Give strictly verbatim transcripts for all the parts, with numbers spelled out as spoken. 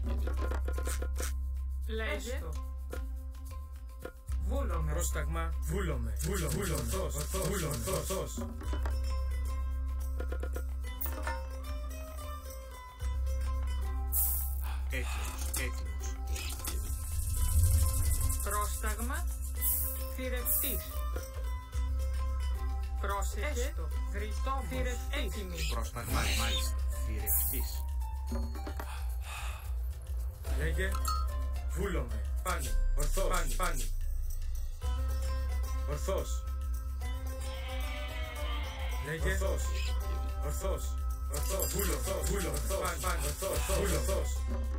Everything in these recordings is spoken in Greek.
Λέγε. Βούλομαι. Πρόσταγμα. Βούλομαι. Βούλομαι. Βούλομαι. Ορθός. Βούλομαι. Ορθός. Έτοιμος. Έτοιμος. Πρόσταγμα. Θηρευτής. Πρόσεχε. Έστω. Γρητόμος. Θηρευτής. Έτοιμη. Πρόσταγμα. Μάλιστα. Θηρευτής. Λέγε. Βούλομαι. Πάνι. Ορθός. Πάνι. Πάνι. Ορθός. Λέγε. Ορθός. Ορθός. Ορθός. Βούλο. Ορθός. Βούλο. Ορθός. Πάνι. Πάνι. Ορθός. Βούλο. Ορθός.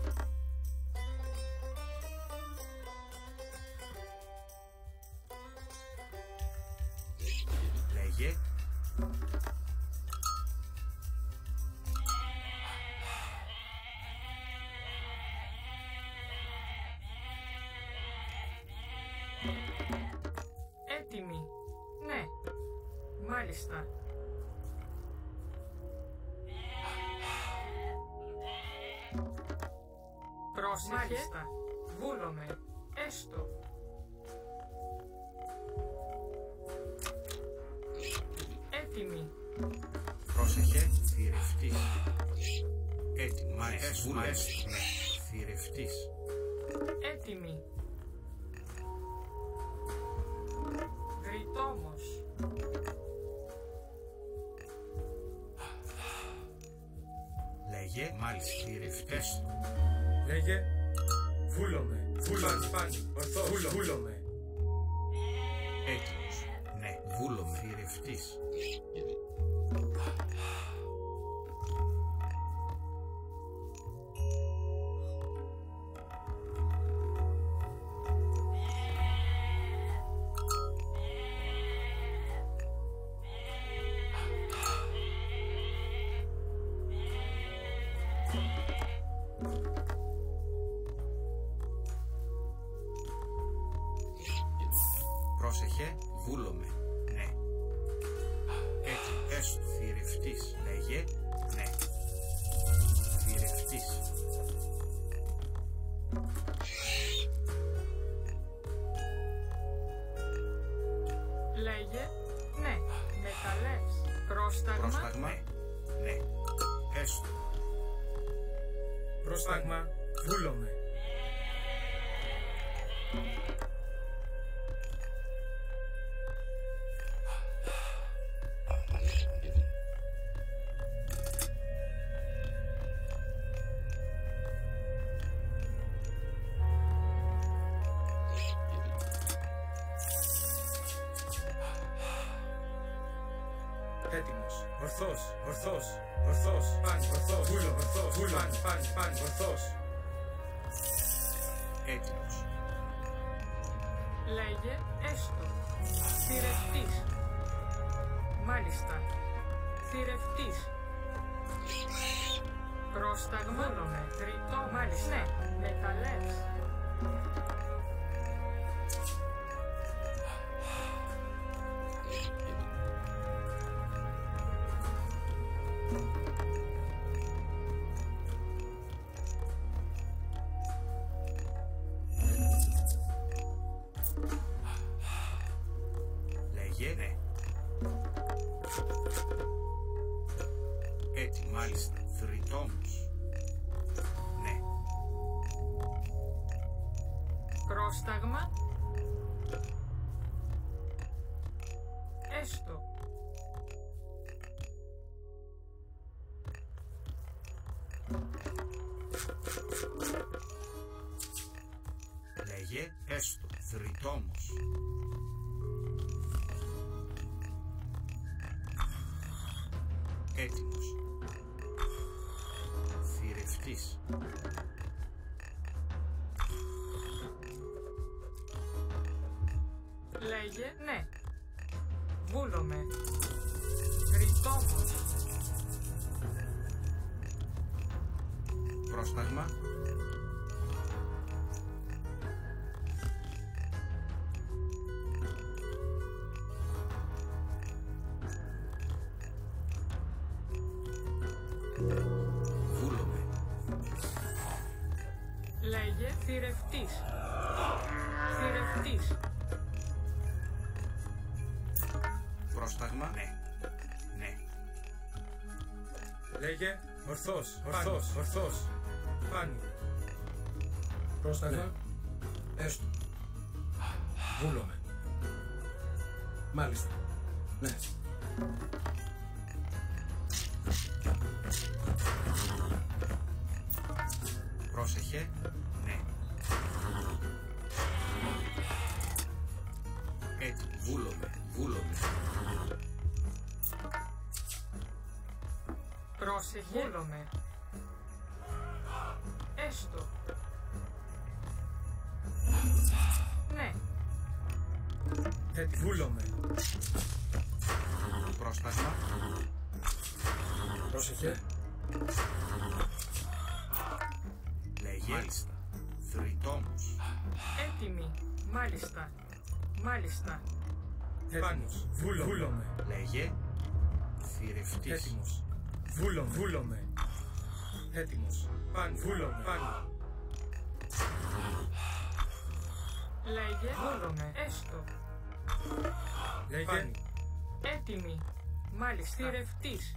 Λέγε. Έτοιμη. Ναι. Μάλιστα. Πρόσεχε. Μάλιστα. Βούλομαι. Έστω. Έτοιμη. Πρόσεχε. Θηρευτής. Έτοιμο. Μάλιστα. Μάλιστα. Ναι. Θηρευτής. Έτοιμη. Γρητόμος. Λέγε. Μάλιστα. Θηρευτές. Λέγε. Βούλομαι. Βούλομαι. Πάνι. Ορθός. Βούλο. Βούλομαι. Έτοιμος. Ναι. Βούλομαι. Θηρευτής. Πρόσεχε, βούλομαι. Ναι. Έτοιμο. Έστω. Θηρευτής. Λέγε. Ναι. Θηρευτής. Λέγε. Ναι. Μεταλλεύς. Πρόσταγμα. Πρόσταγμα. Ναι. Ναι. Έστω. Πρόσταγμα. Βούλομαι. Έτοιμος. Ορθός. Ορθός. Ορθός. Πάνι. Ορθός. Βούλο. Ορθός. Βούλο. Πάνι. Πάνι. Πάνι. Ορθός. Έτοιμος. Λέγε. Έστω. Θηρευτής. Μάλιστα. Θηρευτής. Πρόσταγμα. Βούλομαι. Τριτό. Μάλιστα. Ναι. Μεταλλεύς. Λέγε. Ναι. Έτοιμο. Μάλιστα. Θρητόμος. Ναι. Πρόσταγμα. Έστω. Λέγε. Έστω. Θρητόμος. Έτοιμος. Θηρευτής. Λέγε. Ναι. Βούλομαι. Γρητόμος. Πρόσταγμα. Βούλομαι. Θηρευτής. Θηρευτής. Πρόσταγμα. Ναι. Ναι. Λέγε ορθός, ορθός, ορθός. Πάνω. Πρόσταγμα. Έστω. Βούλομαι. Μάλιστα. Ναι. Πρόσεχε. Ναι. Έτσι. Βούλομαι. Βούλομαι. Πρόσεχε. Βούλομαι. Έστω. Ναι. Έτσι. Βούλομαι. Πρόσταγμα. Πρόσεχε. Λέγε. Μάλιστα. Θρητόμος. Έτοιμη. Μάλιστα. Μάλιστα. Έτοιμος. Βούλομαι. Βούλομαι. Λέγε. Θηρευτής. Έτοιμος. Βούλομαι. Βούλομαι. Έτοιμος. Πάνω. Βούλομαι. Πάνω. Λέγε. Βούλομαι. Έστω. Λέγε. Έτοιμη. Μάλιστα. Θηρευτής.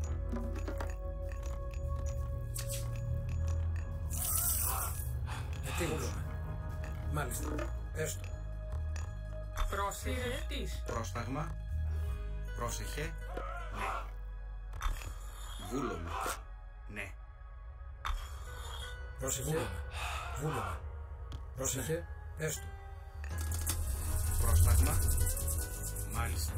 Ετοίμος. Μάλιστα. Έστω. Θηρευτής. Πρόσταγμα. Πρόσεχε. Ναι. Βούλομαι. Ναι. Πρόσεχε. Βούλομαι. Πρόσεχε. Έστω. Πρόσταγμα. Μάλιστα.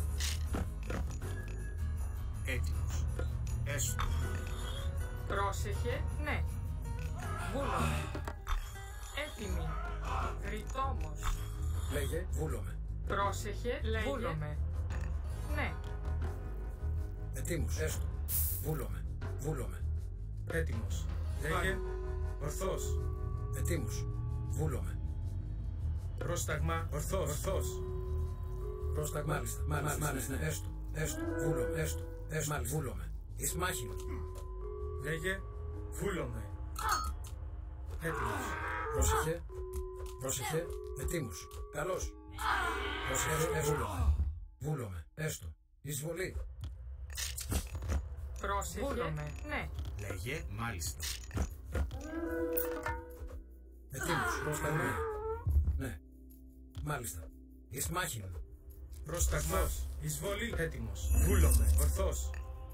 Έτοιμος. Έστω. Πρόσεχε. Ναι. Βούλομαι. Έτοιμη. Ρητόμος. Λέγε. Βούλομαι. Πρόσεχε. Λέγε. Βούλομαι. Ναι. Ετοίμος. Έστω. Βούλομαι. Βούλομαι. Έτοιμος. Λέγε ορθός. Ετοίμος. Βούλομαι. Πρόσταγμα. Ορθός. Ορθός. Πρόσταγμα. Μάλιστα. Μάλιστα. Μάλιστα. Έστω. Έστω. Βούλομαι. Έστω. Έστω. Μάλιστα. Βούλομαι. Εις μάχη. Λέγε βούλομαι. Έτοιμος. Πρόσεχε. Πρόσεχε. Ετοίμος. Καλώς. Πρόσεχε. Έστω. Βούλομαι. Βούλομαι. Έστω. Εισβολή. Πρόσεχε. Βούλομαι. Ναι. Λέγε. Μάλιστα. Ετοίμος. Πρόσταγμα. Ναι. Μάλιστα. Εις μάχη. Πρόσταγμος. Εισβολή. Έτοιμος. Βούλομαι. Ορθός.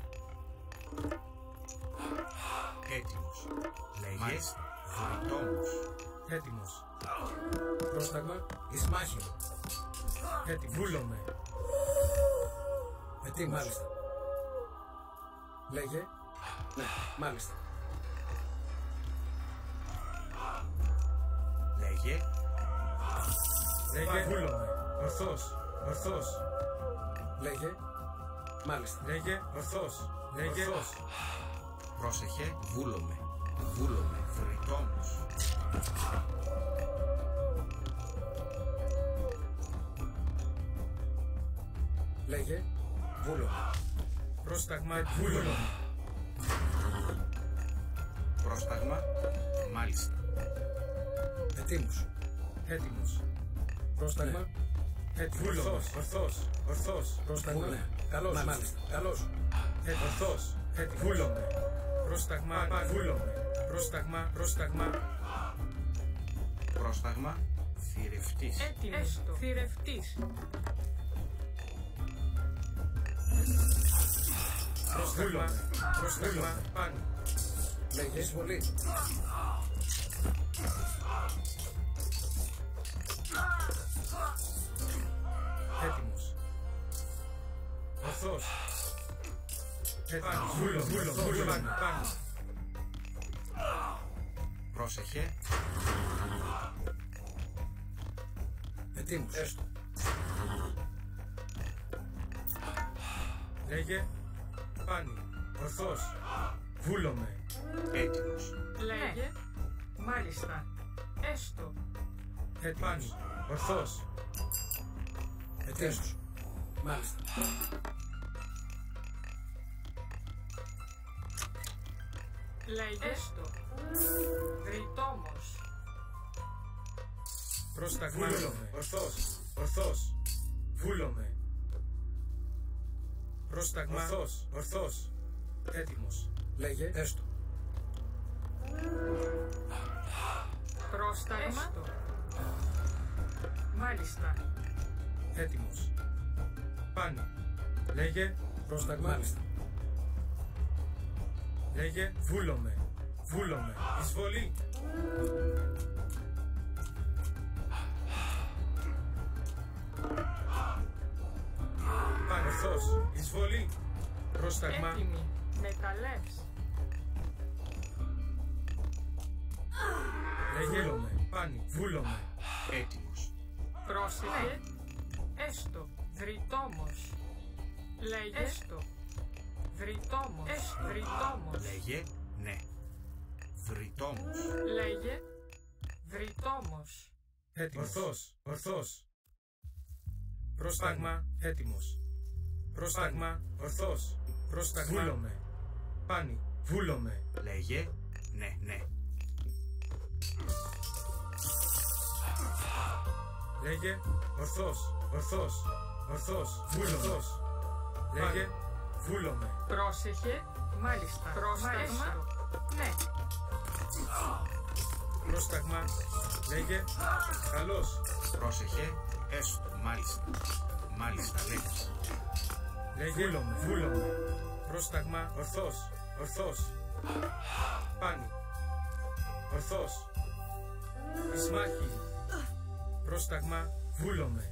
Έτοιμος. Λέγε. Θρητόμος. Έτοιμος. Πρόσταγμα. Εις μάχη. Έτοιμος. Βούλομαι. Ετοίμος. Μάλιστα. Λέγε. Ναι. Μάλιστα. Λέγε. Λέγε βούλομαι. Ορθός. Ορθός. Λέγε. Μάλιστα. Λέγε ορθός. Λέγε ορθός. Πρόσεχε. Βούλομαι. Βούλομαι. Θρητόμος. Λέγε. Βούλομαι. Πρόσταγμα. Βούλομαι. Πρόσταγμα. Μάλιστα. Ετοίμος. Έτοιμος. Πρόσταγμα. Έτοιμος. Ορθός. Ορθός. Ορθός. Πρόσταγμα. Ναι. Καλώς. Μάλιστα. Καλώς. Ορθός. Έτοιμος. Βούλομαι. Πρόσταγμα. Βούλομαι. Πρόσταγμα. Πρόσταγμα. Πρόσταγμα. Θηρευτής. Έτοιμος. Θηρευτής. Πρόσταγμα. Πρόσταγμα. Πάνω. Λέγε. Εισβολή. Έτοιμος. Ορθός. Έτοιμος. Βούλο, βούλο, βούλο. Πάνω, πάνω. Πρόσεχε. Ετοίμος. Έστω. Λέγε πάνω. Ορθός. Βούλομαι. Έτοιμος. Λέγε. Μάλιστα. Έστω. Έτοιμος. Ορθός. Ετοίμος. Μάλιστα. Λέγε. Έστω. Ρητόμος. Πρόσταγμα. Βούλομαι. Ορθός. Ορθός. Βούλομαι. Πρόσταγμα. Ορθός. Ορθός. Έτοιμος. Λέγε έστω. Πρόσταγμα. Έστω. Μάλιστα. Έτοιμος. Πάνι. Λέγε. Πρόσταγμα. Μάλιστα. Λέγε. Βούλομαι. Βούλομαι. Εισβολή. Πάνι. Ορθός. Εισβολή. Πρόσταγμα. Έτοιμη. Μεταλλεύς. Λέγε. Βούλομαι. Πάνι. Βούλομαι. Έτοιμος. Πρόσεχε. Έστω. Δρυτόμος. Λέγε. Έστω. Δρυτόμος. Έστω. Δρυτόμος. Λέγε ναι. Βρυτόμος. Λέγε. Δρυτόμος. Έτοιμος. Ορθός. Ορθός. Πρόσταγμα. Έτοιμος. Πρόσταγμα. Ορθός. Πρόσταγμα. Βούλομαι. Πάνι. Βούλομαι. Λέγε ναι, ναι. Λέγε. Ορθός. Ορθός. Ορθός. Βούλομαι. Λέγε. Βούλομαι. Πρόσεχε. Μάλιστα. Πρόσταγμα. Ναι. Πρόσταγμα. Λέγε. Καλώς. Πρόσεχε. Έστω. Μάλιστα. Μάλιστα λέγες. Λέγε. Βούλομαι. Βούλομαι. Πρόσταγμα. Ορθός. Ορθός. Πάνι. Ορθός. Ισμάχη. Πρόσταγμα. Βούλομαι.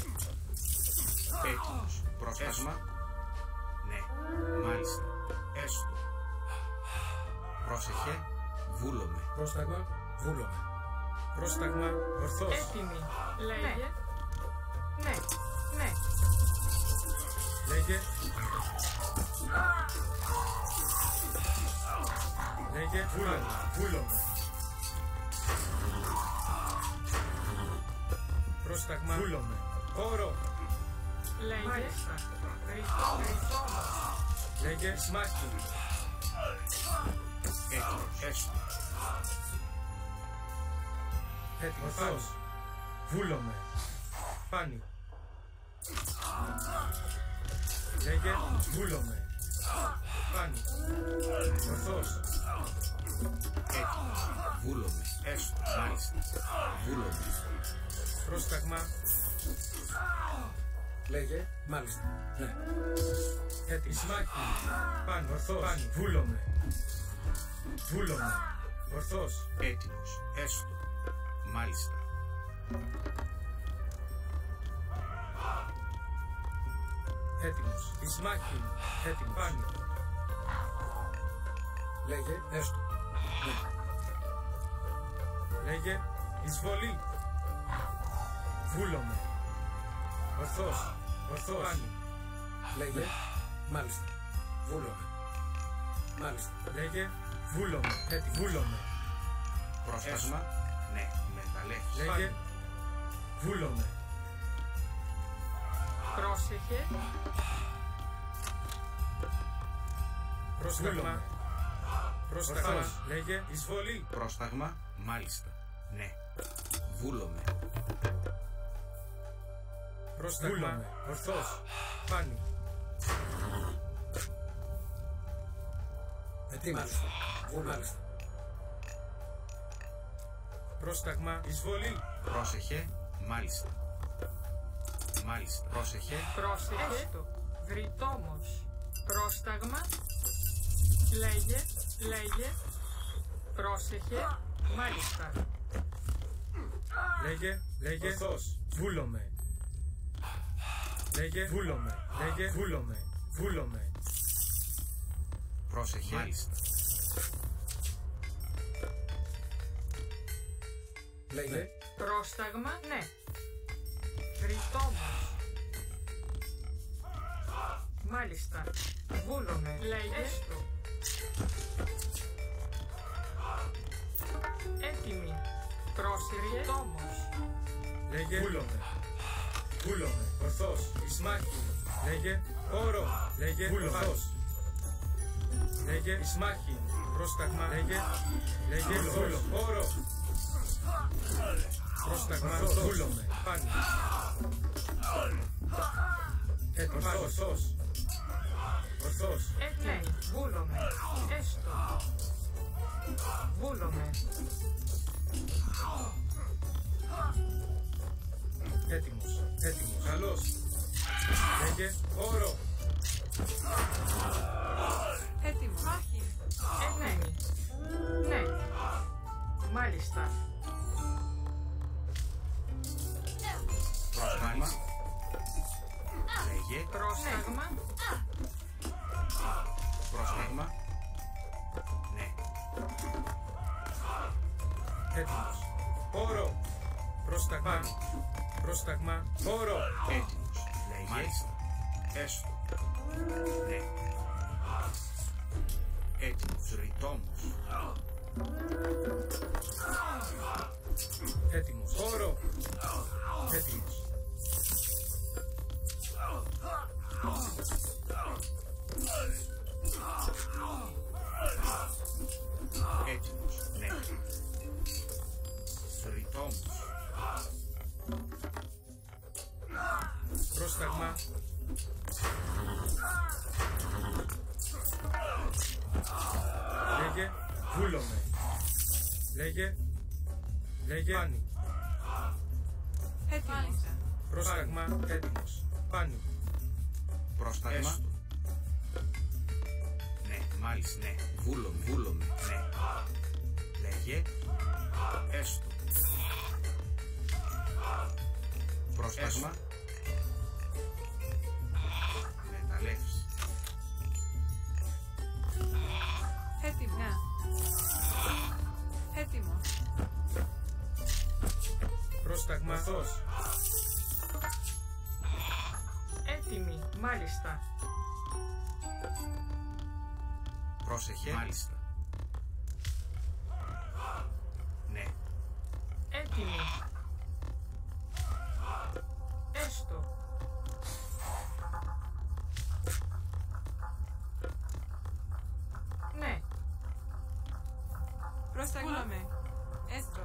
Έτοιμος. Πρόσταγμα. Ναι. Μάλιστα. Έστω. Πρόσεχε. Βούλομαι. Πρόσταγμα. Βούλομαι. Πρόσταγμα. Ορθός. Έτοιμη. Λέγε. Ναι. Ναι. Λέγε. Λέγε. Βούλομαι. Βούλομαι. Πρόσταγμα. Βούλομαι. Όρο. Λέγε. Μάλιστα. Δρυτόμος. Λέγε. Σμάχη. Έτοιμος. Έστω. Έτοιμος. Ορθός. Βούλομαι. Πάνι. Λέγε. Βούλομαι. Πάνι. Ορθός. Έτοιμος. Βούλομαι. Έστω. Μάλιστα. Βούλομαι. Πρόσταγμα. Λέγε μάλιστα. Ναι. Έτοιμος. Σμάχη. Πάνι. Ορθός. Πάνι. Βούλομαι. Βούλομαι. Ορθός. Έτοιμος. Έστω. Μάλιστα. Έτοιμος. Ισμάχη. Έτοιμος. Πάνι. Λέγε έστω. Ναι. Λέγε. Εισβολή. Βούλομαι. Ορθός. Ορθός. Πάνι. Λέγε μάλιστα. Βούλομαι. Μάλιστα. Λέγε. Βούλομαι. Έτοιμος. Βούλομαι. Πρόσταγμα. Ναι. Μεταλλεύς. Λέγε. Βούλομαι. Πρόσεχε. Πρόσταγμα. Πρόσταγμα. Λέγε. Εισβολή. Πρόσταγμα. Μάλιστα. Ναι. Βούλομαι. Πρόσταγμα. Ορθός. Πάνι. Ετοίμαστε. Μάλιστα. Πρόσταγμα. Εισβολή. Πρόσεχε. Μάλιστα. Μάλιστα. Πρόσεχε. Πρόσεχε. Έστω. Δρυτόμος. Πρόσταγμα. Λέγε. Λέγε. Πρόσεχε. Μάλιστα. Λέγε. Λέγε. Ορθός. Βούλομαι. Λέγε. Βούλομαι. Λέγε. Βούλομαι. Βούλομαι. Πρόσεχε. Μάλιστα. Λέγε. Πρόσταγμα. Ναι. Δρυτόμος. Μάλιστα. Βούλομαι. Λέγε. Έστω. Έτοιμη. Πρόσυριτόμος. Λέγε. Βούλομαι. Βούλομαι. Ορθός. Ισμάχη. Λέγε. Όρο. Λέγε. Ορθός. Λέγε. Ισμάχη. Πρόσταγμα. Λέγε. Λέγε. Ορθός. Όρο. Πρόσταγμα, βούλομαι. Πάνι. Έτοιμος, ορθός. Ορθός. Έτοιμη, βούλομαι. Έστω. Βούλομαι. Έτοιμος, έτοιμος. Καλός. Λέγε, όρο. Έτοιμο. Έτοιμη. Ναι. Μάλιστα. Πρόσταγμα. Λέγε. Πρόσταγμα. Πρόσταγμα. Ναι. Έτοιμος. Όρο. Πρόσταγμα. Πρόσταγμα. Όρο. Έτοιμος. Λέγε. Μάλιστα. Έστω. Ναι. Έτοιμος. Ρητόμος. Έτοιμος. Όρο. Έτοιμος. Έτοιμος. Ναι. Ρητόμος. Πρόσταγμα. Λέγε, βούλομαι. Λέγε, λέγε, πάνι. Έτοιμο. Πρόσταγμα, έτοιμος. Πάνι. Πρόσταγμα. Έστω. Ναι, μάλιστα, ναι. Βούλομαι, βούλομαι, ναι. Λέγε. Έστω. Πρόσταγμα. Μεταλλεύς. Έτοιμο. Ναι. Έτοιμο. Πρόσταγμα, ορθός. Έτοιμη. Μάλιστα. Πρόσεχε. Μάλιστα. Ναι. Έτοιμη. Έστω. Ναι. Πρόσταγμα. Έστω.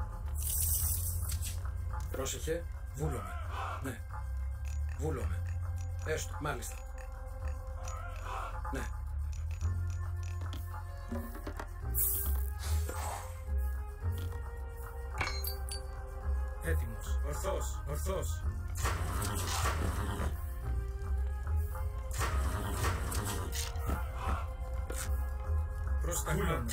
Πρόσεχε, βούλομαι. Ναι. Βούλομαι. Έστω, μάλιστα. Ναι. Έτοιμος. Ορθός, ορθός. Πρόσταγμα.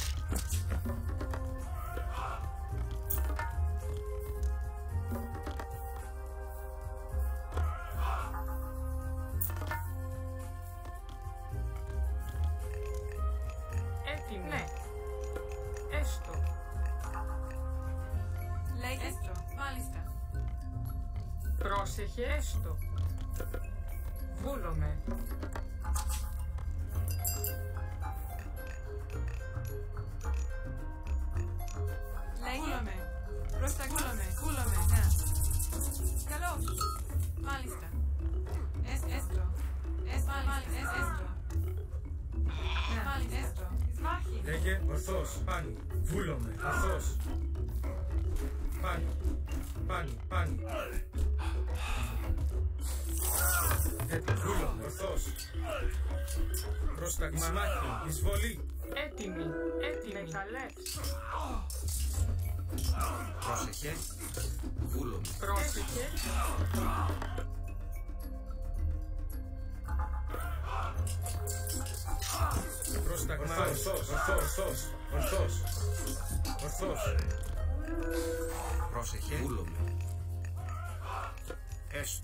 Έτοιμη. Ναι. Έστω. Λέγε. Έστω. Μάλιστα. Πρόσεχε. Έστω. Βούλομαι. Λέγε. Πρόσταγμα. Βούλομαι. Ναι. Καλώς. Μάλιστα. Έσ, έστω. Έσ, μάλιστα. Έσ, έστω. Ναι. Μάλιστα. Έστω. Εισβάχει. Λέγε, ορθός. Πάνι. Βούλομαι. Ορθός. Πάνι. Πάνι. Πάνι. Έτοιμος. Βούλομαι. Ορθός. Πρόσταγμα. Συμμάχη. Εισβολή. Έτοιμη. Έτοιμη. Μεταλλεύς. Πρόσεχε. Βούλομαι. Πρόσεχε. Πρόσταγμα. Ορθός. Ορθός. Ορθός. Ορθός. Πρόσεχε. Βούλομαι. Έστω.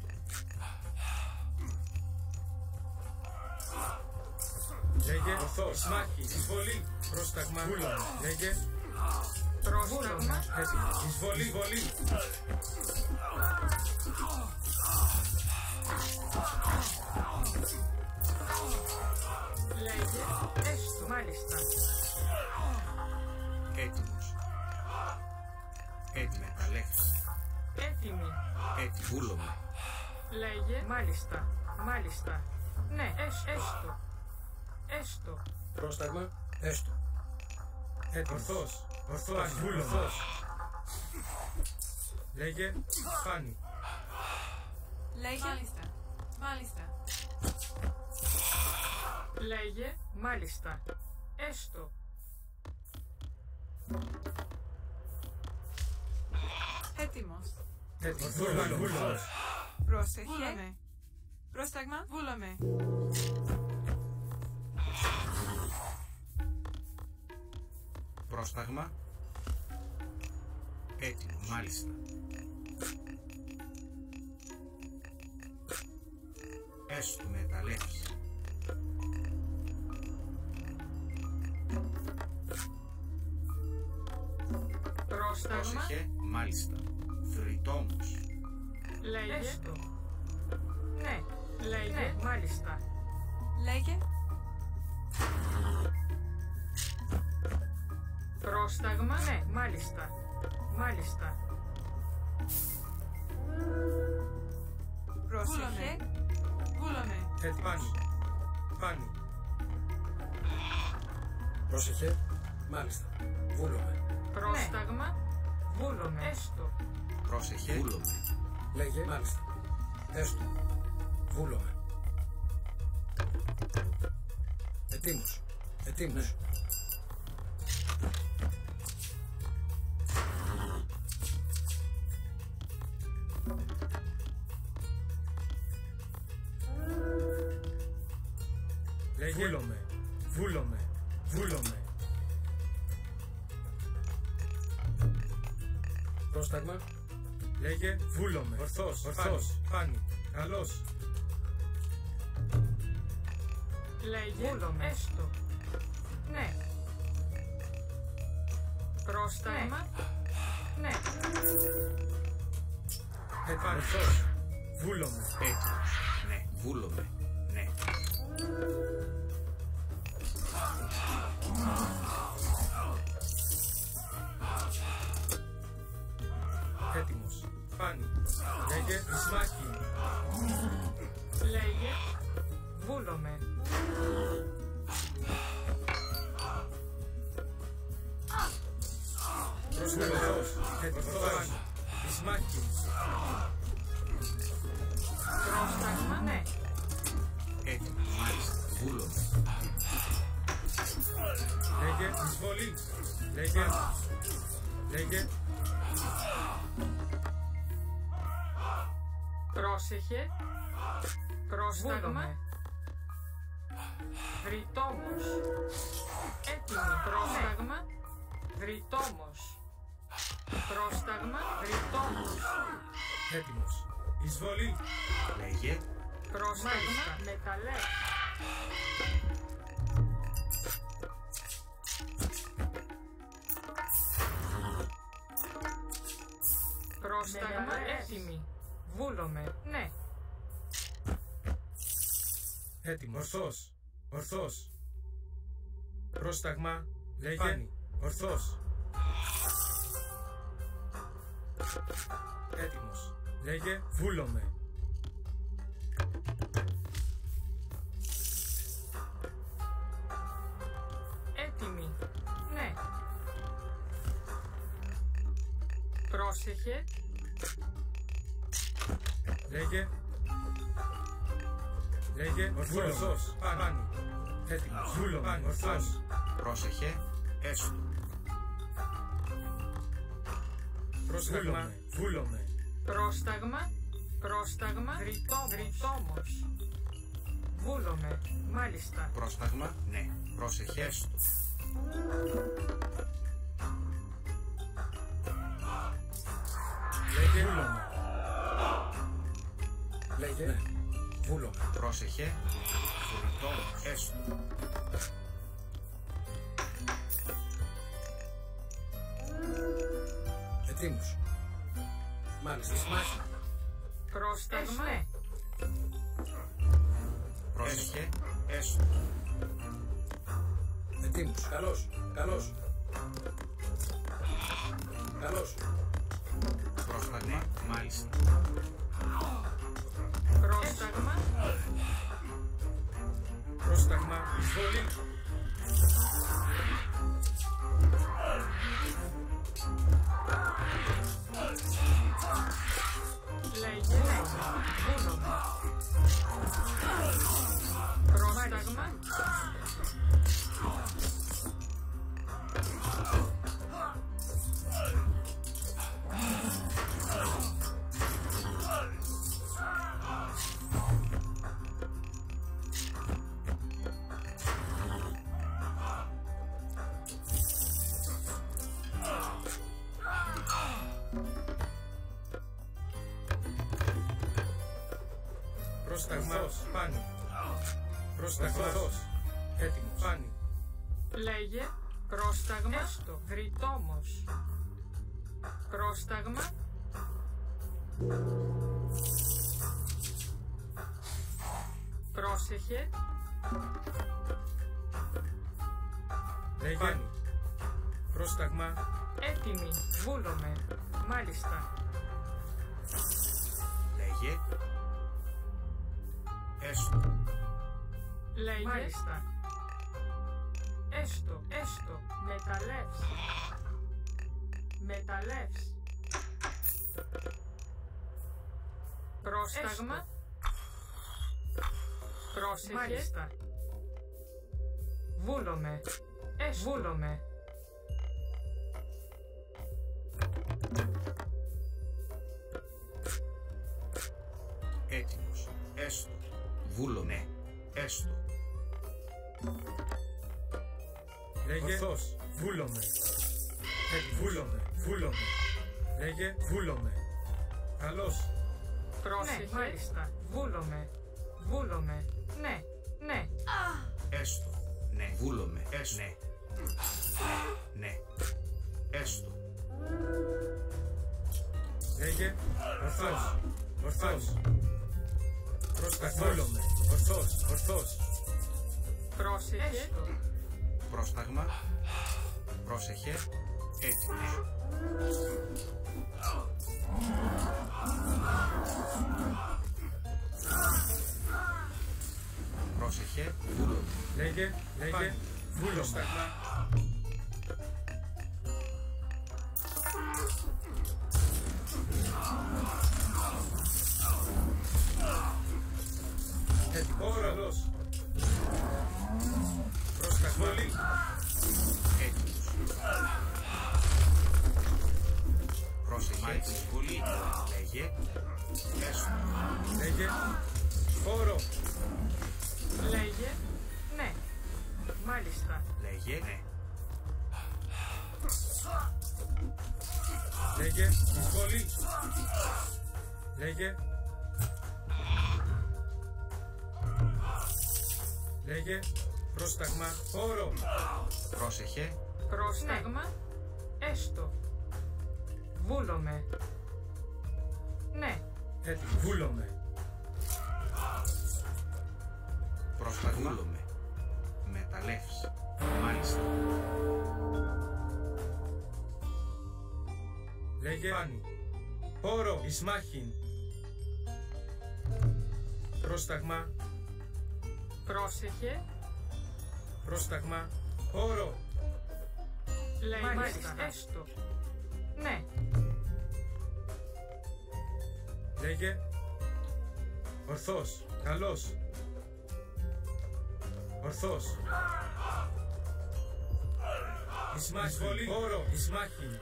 Λέγε, ορθός. Μάχη. Εισβολή. Πρόσταγμα. Βούλομαι. Λέγε. Πρόσταγμα. Έτοιμος. Εισβολή. Εισβολή. Λέγε. Έστω. Μάλιστα. Έτοιμος. Έτοιμη. Μεταλλεύς. Έτοιμη. Έτοιμη. Βούλομαι. Λέγε. Μάλιστα. Μάλιστα. Ναι. Έσ, έστω. Έστω. Πρόσταγμα, έστω. Έτοιμος. Ορθός. Ορθός. Βούλομαι. Ορθός. Λέγε Φάνη. Λέγε. Μάλιστα. Μάλιστα. Λέγε μάλιστα. Έστω. Έτοιμος. Έτοιμος. Βούλομαι. Βούλομαι. Πρόσεχε. Βούλομαι. Πρόσταγμα. Βούλομαι. Πρόσταγμα. Έτοιμο, μάλιστα. Έστω με τα λέξη. Πρόσταγμα. Πρόσεχε, μάλιστα. Θρητόμος. Λέγε. Έστω. Ναι. Λέγε. Ναι. Μάλιστα. Λέγε. Πρόσταγμα. Ναι. Μάλιστα. Μάλιστα. Πρόσεχε. Βούλομαι. Φάνη. Φάνη. Πρόσεχε. Μάλιστα. Βούλομαι. Πρόσταγμα. Βούλομαι. Έστω. Πρόσεχε. Βούλομαι. Λέγε. Μάλιστα. Έστω. Βούλομαι. Ετοίμος. Ετοίμος. Λέγε Βούλομαι. Βούλομαι. Βούλομαι. Πρόσταγμα. Λέγε Βούλομαι. Ορθός. Ορθός. Φάνη. Καλός. Λέγε. Βούλομαι. Έστω. Ναι. Πρόσταγμα. Ναι. Ορθός. Βούλομαι. Έτοιμος. Ναι. Βούλομαι. Ναι. Έτοιμος. Φάνη. Λέγε Ισμάκη. Λέγε. Βούλομαι. Προσμελός. Ορθός. Ισμάκη. Πρόσταγμα. Ναι. Έτοιμο, μάλιστα. Βούλομαι. Λέγε εισβολή. Λέγε. Λέγε. Πρόσεχε. Πρόσταγμα. Δρυτόμος. Έτοιμη. Πρόσταγμα. Δρυτόμος. Πρόσταγμα. Δρυτόμος. Έτοιμος. Εισβολή. Λέγε. Πρόσταγμα. Μεταλλέ. Πρόσταγμα. Έτοιμη. Βούλομαι. Ναι. Έτοιμος. Ορθός. Ορθός. Πρόσταγμα. Λέγε. Φάνη. Ορθός. Έτοιμος. Λέγε. Βούλομαι. Έτοιμη. Ναι. Πρόσεχε. Λέγε. Λέγε. Ορθός. Φάνη. Έτοιμος. Βούλομαι. Ορθός. Πρόσεχε. Έστω. Πρόσταγμα. Βούλομαι. Πρόσταγμα. Πρόσταγμα. Δρυτό, δρυτόμος. Βούλομαι. Μάλιστα. Πρόσταγμα. Ναι. Πρόσεχε. Έστω. Λέγε. Βούλομαι. Λέγε. Ναι. Βούλομαι. Πρόσεχε. Θρητόμος. Έστω. Ετοίμος. Μάλιστα. Πρόσταγμα. Ναι. Πρόσεχε. Έστω. Ετοίμος. Καλός. Καλός. Καλός. Πρόσταγμα. Μάλιστα. Πρόσταγμα. Πρόσταγμα. Εισβολή. Πρόσταγμα. Πάνι. Πρόσταγμα. Έτοιμος. Πάνι. Λέγε πρόσταγμα. Έστω. Δρυτόμος. Πρόσταγμα. Πρόσεχε. Λέγε. Πάνι. Πρόσταγμα. Έτοιμη. Βούλομαι. Μάλιστα. Λέγε. Έστω. Λέγε. Μάλιστα. Έστω. Έστω. Μεταλλεύς. Μεταλλεύς. Πρόσταγμα. Πρόσεχε. Μάλιστα. Βούλομαι. Έστω. Βούλομαι. Έτοιμος. Έστω. Βούλομαι. Έστω. Λέγε. Ορθός. Βούλομαι. Έτοιμος. Βούλομαι. Βούλομαι. Λέγε. Βούλομαι. Καλώς. Πρόσεχε. Ναι, μάλιστα. Βούλομαι. Βούλομαι. Ναι. Ναι. Έστω. Ναι. Βούλομαι. Έστω. Ναι. Ναι. Έστω. Λέγε. Ορθός. Ορθός. Πρόσταγμα. Βούλομαι. Ορθός. Ορθός. Πρόσεχε. Έστω. Πρόσταγμα. Πρόσεχε. Έτοιμος. Πρόσεχε. Βούλομαι. Λέγε. Λέγε. Βούλομαι. Πρόσταγμα. Έτοιμος. Καλώς. Πρόσταγμα. Έτοιμος. Πρόσεχε. Πολύ. Λέγε. Έστω. Λέγε. Χώρο. Λέγε. Ναι. Μάλιστα. Λέγε. Ναι. Λέγε. Εισβολή. Λέγε. Λέγε. Πρόσταγμα. Χώρο. Πρόσεχε. Πρόσταγμα. Έστω. Βούλομαι. Ναι. Έτοιμος. Βούλομαι. Πρόσταγμα. Βούλομαι. Μεταλλεύς. Μάλιστα. Λέγε. Πάνι. Χώρο. Ισμάχιν. Πρόσταγμα. Πρόσεχε. Πρόσταγμα. Χώρο. Λέγε. Μάλιστα. Έστω. Ναι. Λέγε. Ορθός. Καλώς. Ορθός. Ισμάχιν. Χώρο. Ισμάχιν.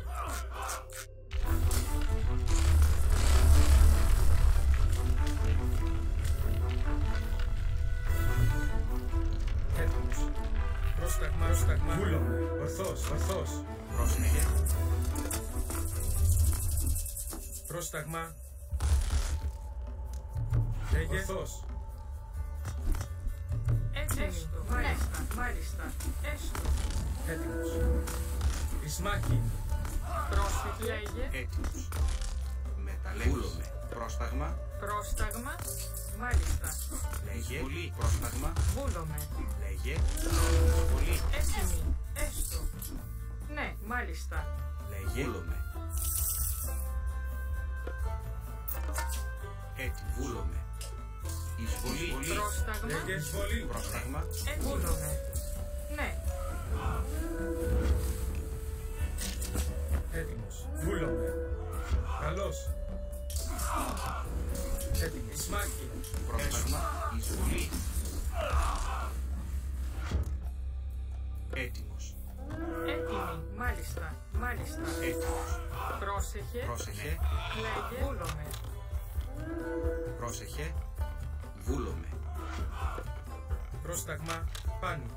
Έτοιμος. Πρόσταγμα. Πρόσταγμα. Βούλομαι. Ορθός. Ορθός. Πρόσεχε. Πρόσταγμα. Λέγε. Ορθός. Έστω. Μάλιστα. Μάλιστα. Έστω. Έτοιμος. Ισμάχιν. Πρόσεχε. Λέγε. Έτοιμος. Μεταλλεύς. Βούλομαι. Πρόσταγμα. Πρόσταγμα. Μάλιστα. Λέγε. Πολύ. Πρόσταγμα. Βούλομαι. Λέγε. Πολύ. Έτοιμη. Έστω. Ναι. Μάλιστα. Λέγε. Βούλομαι. Έτοιμος. Βούλομαι. Εισβολή. Πρόσταγμα. Λέγε. Εισβολή. Πρόσταγμα. Βούλομαι. Ναι. Έτοιμος. Βούλομαι. Καλώς. Έτοιμος. Ισμάχιν. Πρόσταγμα. Εισβολή. Έτοιμος. Έτοιμη. Μάλιστα. Μάλιστα. Έτοιμος. Πρόσεχε. Πρόσεχε. Λέγε. Βούλομαι. Πρόσεχε. Βούλομαι. Πρόσταγμα. Πάνι.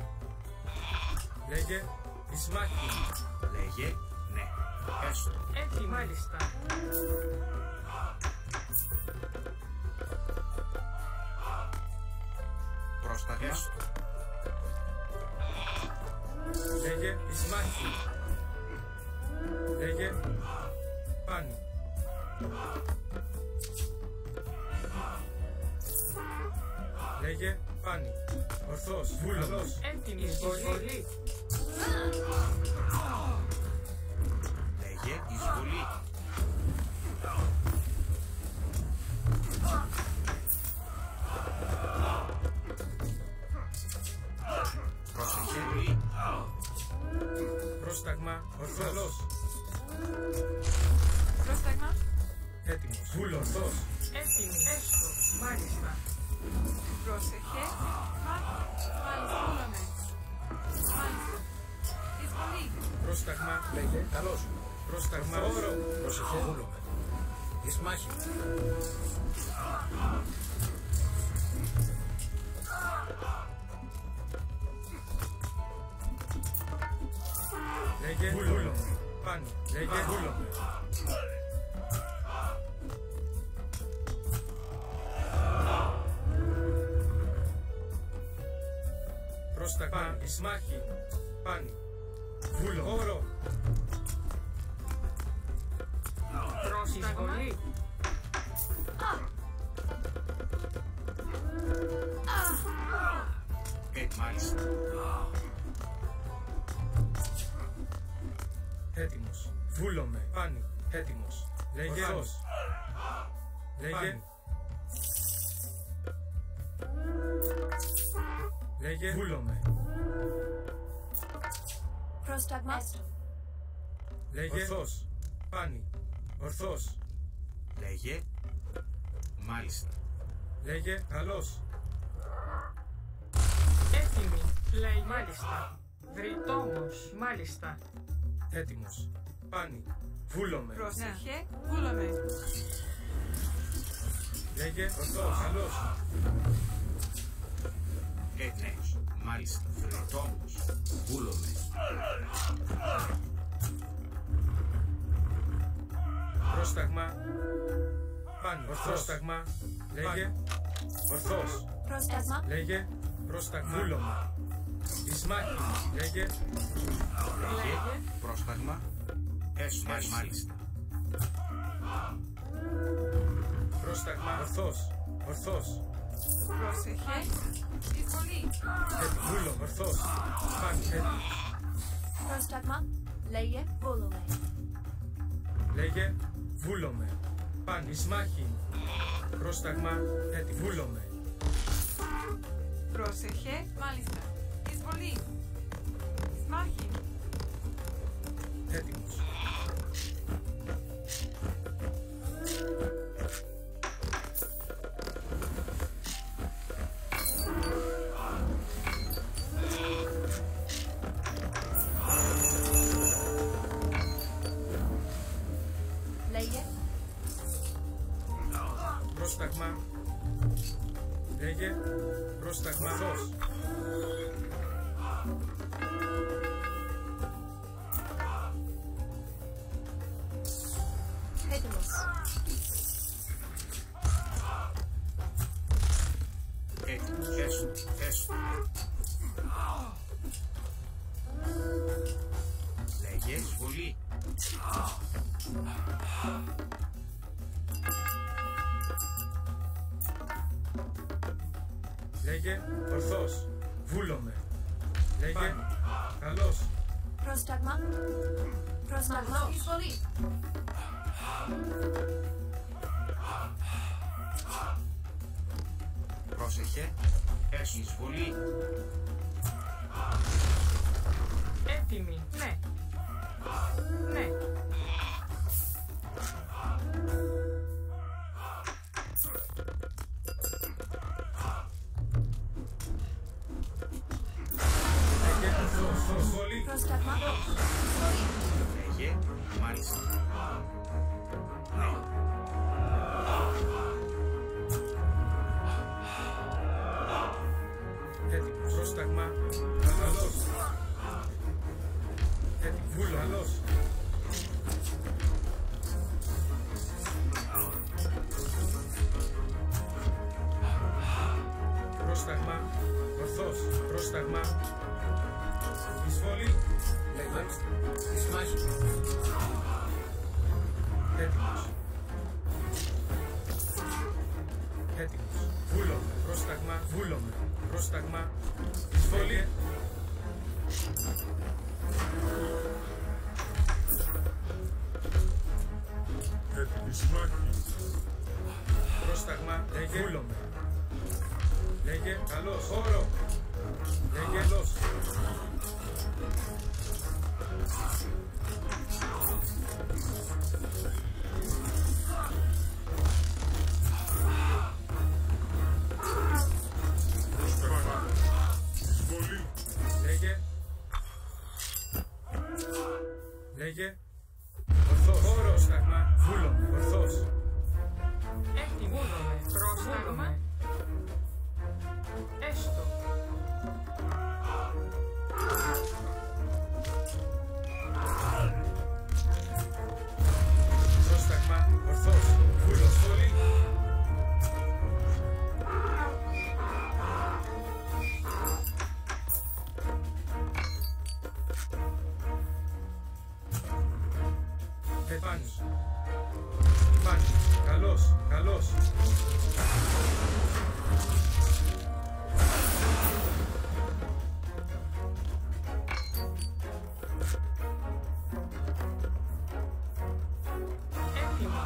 Λέγε. Ισμάχιν. Λέγε. Ναι. Έστω. Έτοιμη. Μάλιστα. Πρόσταγμα. Έστω. Λέγε εις μάχη. Λέγε πάνι. Λέγε πάνι. Ορθός. Βούλος. Έτοιμη εισβολή. Λέγε εισβολή. Πρόσεχε βουλή. Πρόσταγμα. Ορθός. Πρόσταγμα. Έτοιμος. Βούλο. Ορθός. Έτοιμη. Έστω. Μάλιστα. Πρόσεχε. Μάχη. Μάλιστα. Βούλαμε. Μάλιστα. Εισβολή. Πρόσταγμα. Λέγε καλός. Πρόσταγμα. Ορθός. Όρο. Προσεχέ βούλομαι. Εις μάχη. Λέγε βούλο. Πάνι. Λέγε βούλο. Πρόσταγμα. Εις μάχη. Πάνι. Βούλο. Όρο. Πρόσταγμα. Ε, μάλιστα. Έτοιμος. Βούλομαι. Πάνι. Έτοιμος. Λέγε ορθός. Λέγε. Λέγε βούλομαι. Πρόσταγμα. Λέγε ορθός. Πάνι. Ορθός. Λέγε. Μάλιστα. Λέγε καλός. Έτοιμη. Λέει μάλιστα. Δρυτόμος. Μάλιστα. Έτοιμος. Πάνι. Βούλομαι. Πρόσεχε. Βούλαμε. Λέγε ορθός. Καλός. Ε, ναι. Μάλιστα. Φρετόμος. Βούλομαι. Πρόσταγμα. Πάνι. Πρόσταγμα. Λέγε ορθός. Πρόσταγμα. Λέγε πρόσταγμα. Βούλομαι. Εις μάχη. Λέγε Λέγε. Πρόσταγμα. Έστω. Μάλιστα. πρόσταγμα. Ορθός. Ορθός. Πρόσεχε. Εισβολή. Έτοιμος. Βούλο. Ορθός. Πάνι. Έτοιμος. Πρόσταγμα. Λέγε βούλομαι. Λέγε βούλομαι. Πάνι. Εις μάχη. Πρόσταγμα. Έτοιμος. Βούλομαι. Πρόσεχε. Μάλιστα. Εισβολή. Μάχη. Έτοιμος. Λέγε Πρόσταγμα. Λέγε πρόσταγμα. Ορθός. έτοιμος. Έτοιμος. Έστω. Έστω. Λέγε εισβολή. Λέγε ορθός. Βούλομαι. Λέγε καλός. Πρόσταγμα. Πρόσταγμα. Εισβολή. Πρόσεχε. Έστω. Εισβολή. Έτοιμη. Ναι. Ναι. Λέγε ορθός. Βολή. Πρόσταγμα. Εισβολή. Λέγε. Μάλιστα. Ναι. Έτοιμος. Πρόσταγμα. Καλός. Έτοιμος. Βούλο. Καλός. Πρόσταγμα. Εισβολή. Λέει μάλιστα. Εις μάχη. Έτοιμος. Έτοιμος. Βούλομαι. Πρόσταγμα. Βούλομαι. Πρόσταγμα. Εισβολή. Έτοιμη μάχη. Πρόσταγμα. Λέγε. Βούλομαι. Λέγε. Καλώς. Χώρο. Λέγε. Καλώς. Εισβολή. Λέγε. Λέγε. Ορθός. Χώρο. Πρόσταγμα. Βούλομαι. Ορθός. Έτοιμο. Πρόσταγμα. Έστω. Πρόσταγμα. Ορθός. Βούλος. Βολή. Επάνους. Επάνους. Καλώς. Καλώς. Έτοιμο.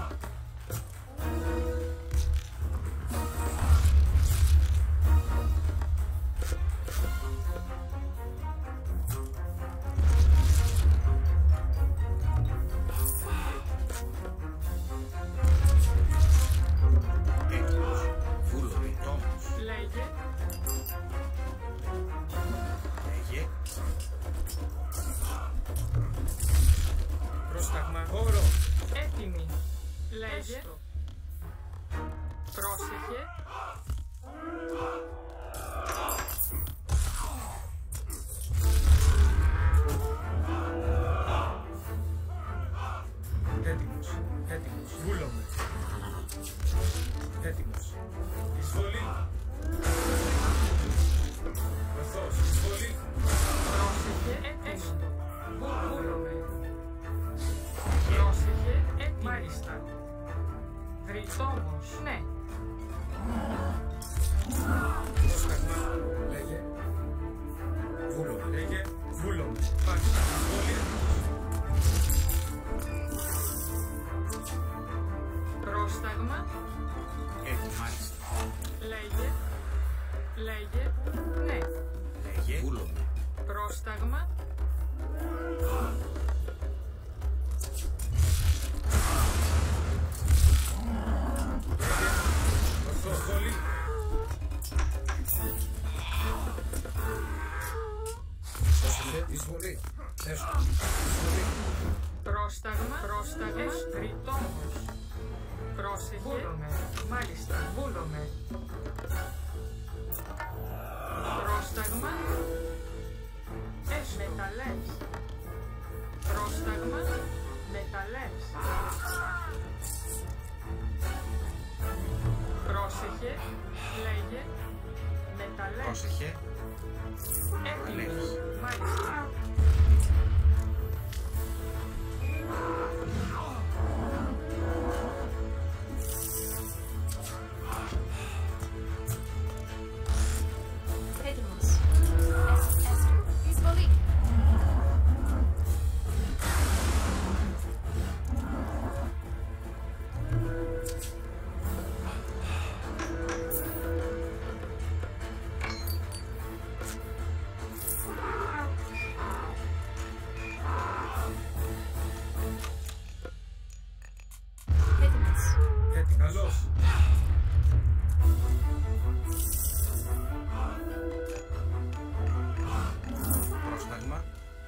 Έτοιμος. Βούλομαι. Τόμος. Λέγε. Λέγε. Πρόσταγμα. Χώρο. Έτοιμη. Λέγε. Πρόσεχε. Έτοιμος. Έτοιμος. Βούλομαι. Έτοιμος. Εισβολή. Ορθός. Εισβολή. Πρόσεχε. Έστω. Βούλομαι. Πρόσεχε. Έτοιμη. Μάλιστα. Τριτόμος. Ναι. Πρόσταγμα. Λέγε. Βούλομαι. Λέγε. Βούλομαι. Πάλι. Εισβολή. Πρόσταγμα. Έτοιμη μάλιστα. Λέγε. Λέγε. Ναι. Λέγε. Βούλομαι. Πρόσταγμα. Ορθός. Βολή. Πρόσεχε. Εισβολή. Έστω. Εισβολή. Πρόσταγμα. Πρόσταγμα. Τριτόμος. Πρόσεχε. Βούλομαι. Μάλιστα. Βούλομαι. Πρόσταγμα. Έσ. Μεταλλεύς. Πρόσταγμα. Μεταλλεύς. Πρόσεχε. Λέγε. Μεταλλεύς. Πρόσεχε. Έτοιμος. Μεταλλεύς. Μάλιστα. Έτοιμος. Εσ- έστω. Εισβολή. Έτοιμος. Έτοιμος. Καλώς. Πρόσταγμα.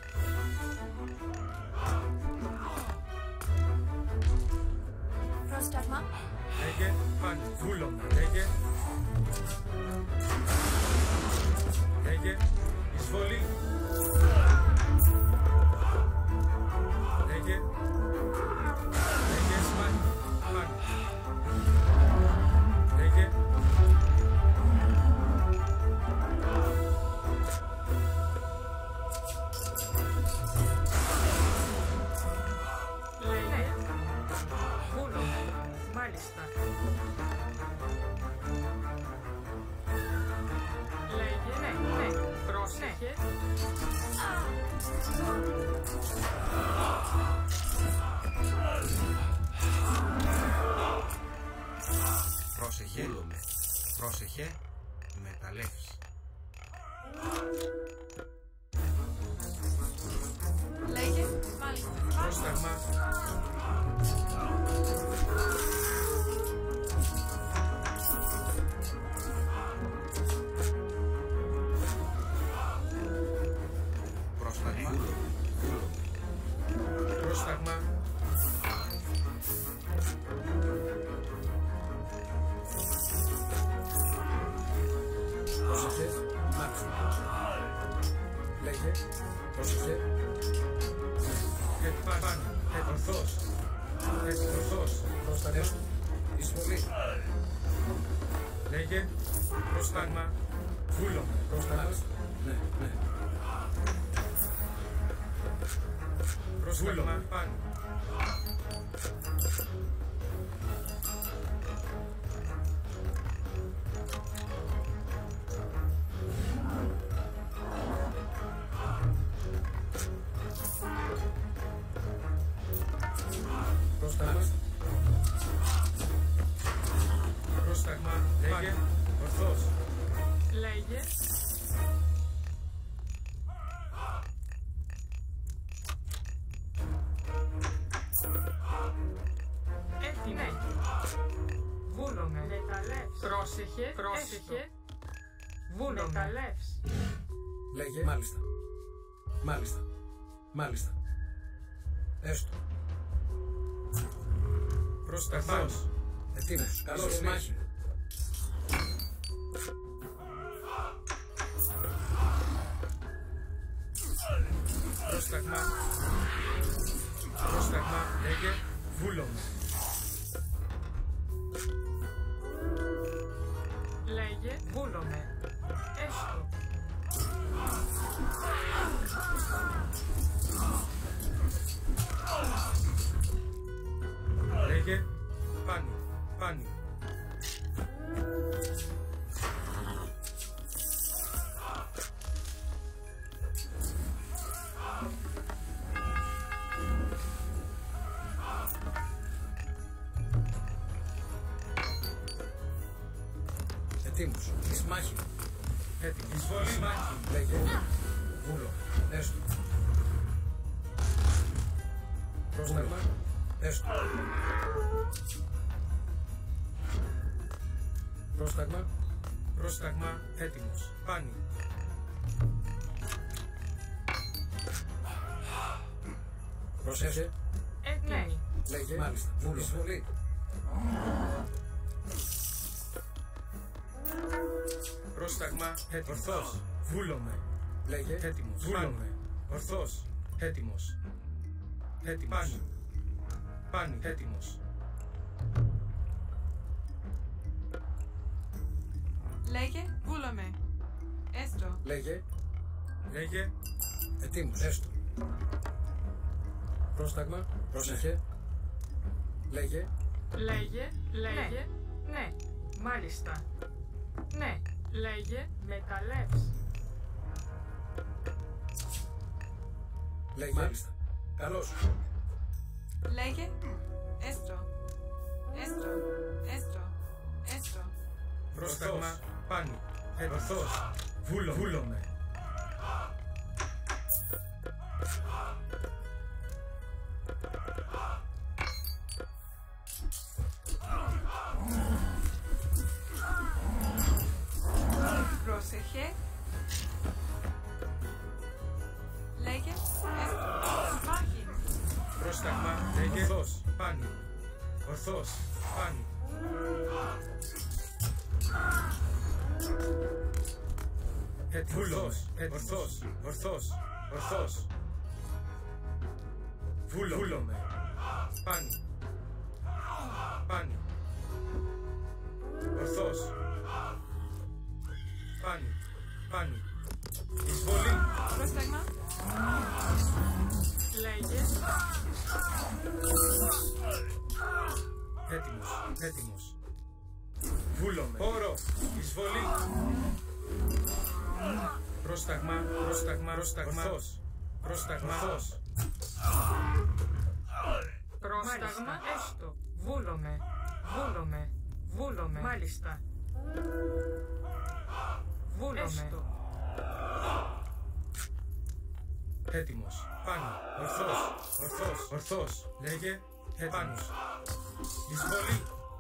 Πρόσταγμα. Λέγε. Πάλι. Βούλομαι. Λέγε. Λέγε. Εισβολή. Λέγε. Λέγε. Σπάνι. Πάλι. Λέγε. Πρόσεχε. Βούλομαι. Πρόσεχε. Μεταλλεύς. Λέγε. Μάλιστα. Πρόσταγμα. Πρόσταγμα. Πρόσταγμα. Πρόσεχε. Μάλιστα. Λέγε. Πρόσεχε. Έτσι πάνω. Έτσι ορθός. Έτσι ορθός. Πρόσταγμα. Έστω. Εισβολή. Λέγε. Πρόσταγμα. Βούλομαι. Πρόσταγμα. Ναι, ναι. Πρόσταγμα. Πάνω. Πρόσταγμα. Πρόσταγμα. Λέγε. Ορθός. Λέγε. Έτοιμο. Βούλομαι. Μεταλλεύς. Πρόσεχε. Πρόσεχε. Βούλομαι. Μεταλλεύς. Λέγε. Μάλιστα. Μάλιστα. Μάλιστα. Έστω. Πρόσταγμα. Ετοίμος. Καλώς. ναι. Μάχη. Πρόσταγμα. Πρόσταγμα. Λέγε. Βούλομαι. Λέγε. Βούλομαι. Έστω. Λέγε. Πάνω. Πάνω. Ετοίμος. Εις μάχη. Έτοιμο. Εισβολή. Μάχη. Λέγε. Βούλο. Έστω. Πρόσταγμα. Έστω. Πρόσταγμα. Πρόσταγμα. Έτοιμος. Πάνω. Πρόσεχε. Έτοιμη. Λέγε. Μάλιστα. Βούλο. Εισβολή. Πρόσταγμα. Έτοιμος. Ορθός. Βούλομαι. Λέγε. Έτοιμος. Βούλομαι. Ορθός. Έτοιμος. Έτοιμος. Πάνω. Πάνω. Έτοιμος. Λέγε. Βούλομαι. Έστω. Λέγε. Λέγε. Ετοίμος. Έστω. Πρόσταγμα. Πρόσεχε. Λέγε. Λέγε. Λέγε. Ναι. Μάλιστα. Ναι. Λέγε. Μεταλλεύς. Λέγε. Μάλιστα. Καλώς. Λέγε. Έστω. Έστω. Έστω. Έστω. Πρόσταγμα. Πάνω. Ορθός. Βούλο. Βούλομαι. Πρόσεχε. Λέγε. Έστω. Μάχη. Πρόσταγμα. Λέγε. Ορθός. Πάνω. Ορθός. Πάνω. Έτοιμος. Ορθός. Ορθός. Ορθός. Βούλο. Βούλομαι. Πάνω. Πάνω. Ορθός. Πάνω. Πάνω. Εισβολή. Πρόσταγμα. Λέγε. Έτοιμος. Έτοιμος. Βούλομαι. Όρο. Εισβολή. Πρόσταγμα. Πρόσταγμα. Πρόσταγμα. Ορθός. Πρόσταγμα. Ορθός. Πρόσταγμα. Έστω. Βούλομαι. Βούλομαι. Βούλομαι. Μάλιστα. Βούλομαι. Έστω. Έτοιμος. Πάνω. Ορθός. Ορθός. Ορθός. Λέγε. Επάνω. Εισβολή.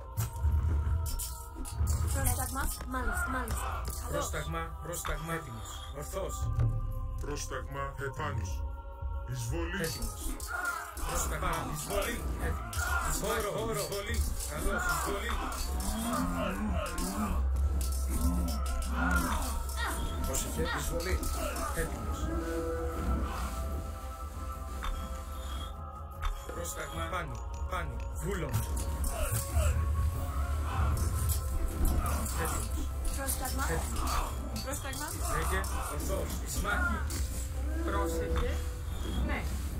Πρόσταγμα. Μάλιστα. Μάλιστα. Καλώς. Πρόσταγμα. Πρόσταγμα. Έτοιμος. Ορθός. Πρόσταγμα επάνω. Εισβολή. Έτοιμος. Πρόσταγμα. Εισβολή. Έτοιμος. Χώρο. Χώρο. Εισβολή. Καλώς. Εισβολή. Πρόσεχε, εισβολή. Έτοιμος. Πρόσταγμα. Πάνω. Πάνω. Βούλομαι. Έτοιμος. Πρόσταγμα. Έτοιμος. Πρόσταγμα. Λέγε. Ορθός. Εις μάχη. Πρόσεχε. Ναι.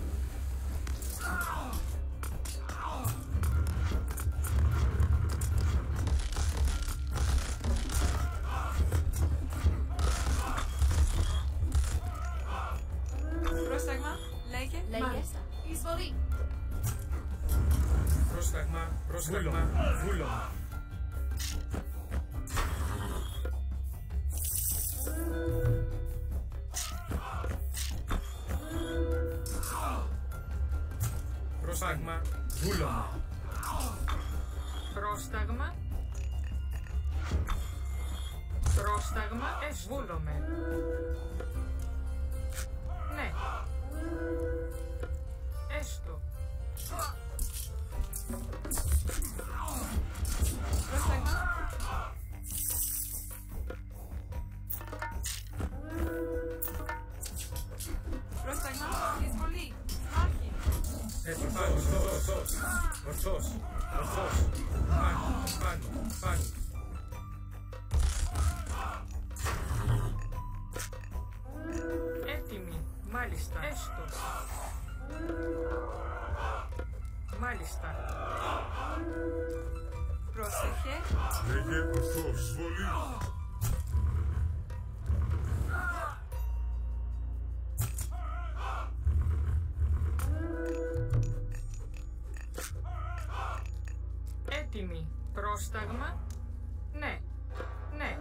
Πρόσταγμα. Λέγε. Λέγε. Εισβολή. Πρόσταγμα. Πρόσταγμα. Βούλομαι. Πρόσταγμα. Βούλομαι. Πρόσταγμα. Πρόσταγμα. Εσβούλομαι. Ναι. Έστω. Πρόσταγμα. Πρόσταγμα. Εισβολή. Μάχη. Έτοιμος. Ορθός. Ορθός. Ορθός. Ορθός. Πάνω. Πάνω. Πάνω. Έτοιμη. Μάλιστα. Έστω. Μάλιστα. Πρόσεχε. Λέγε ορθός. Εισβολή. Έτοιμη. Πρόσταγμα. Ναι. Ναι.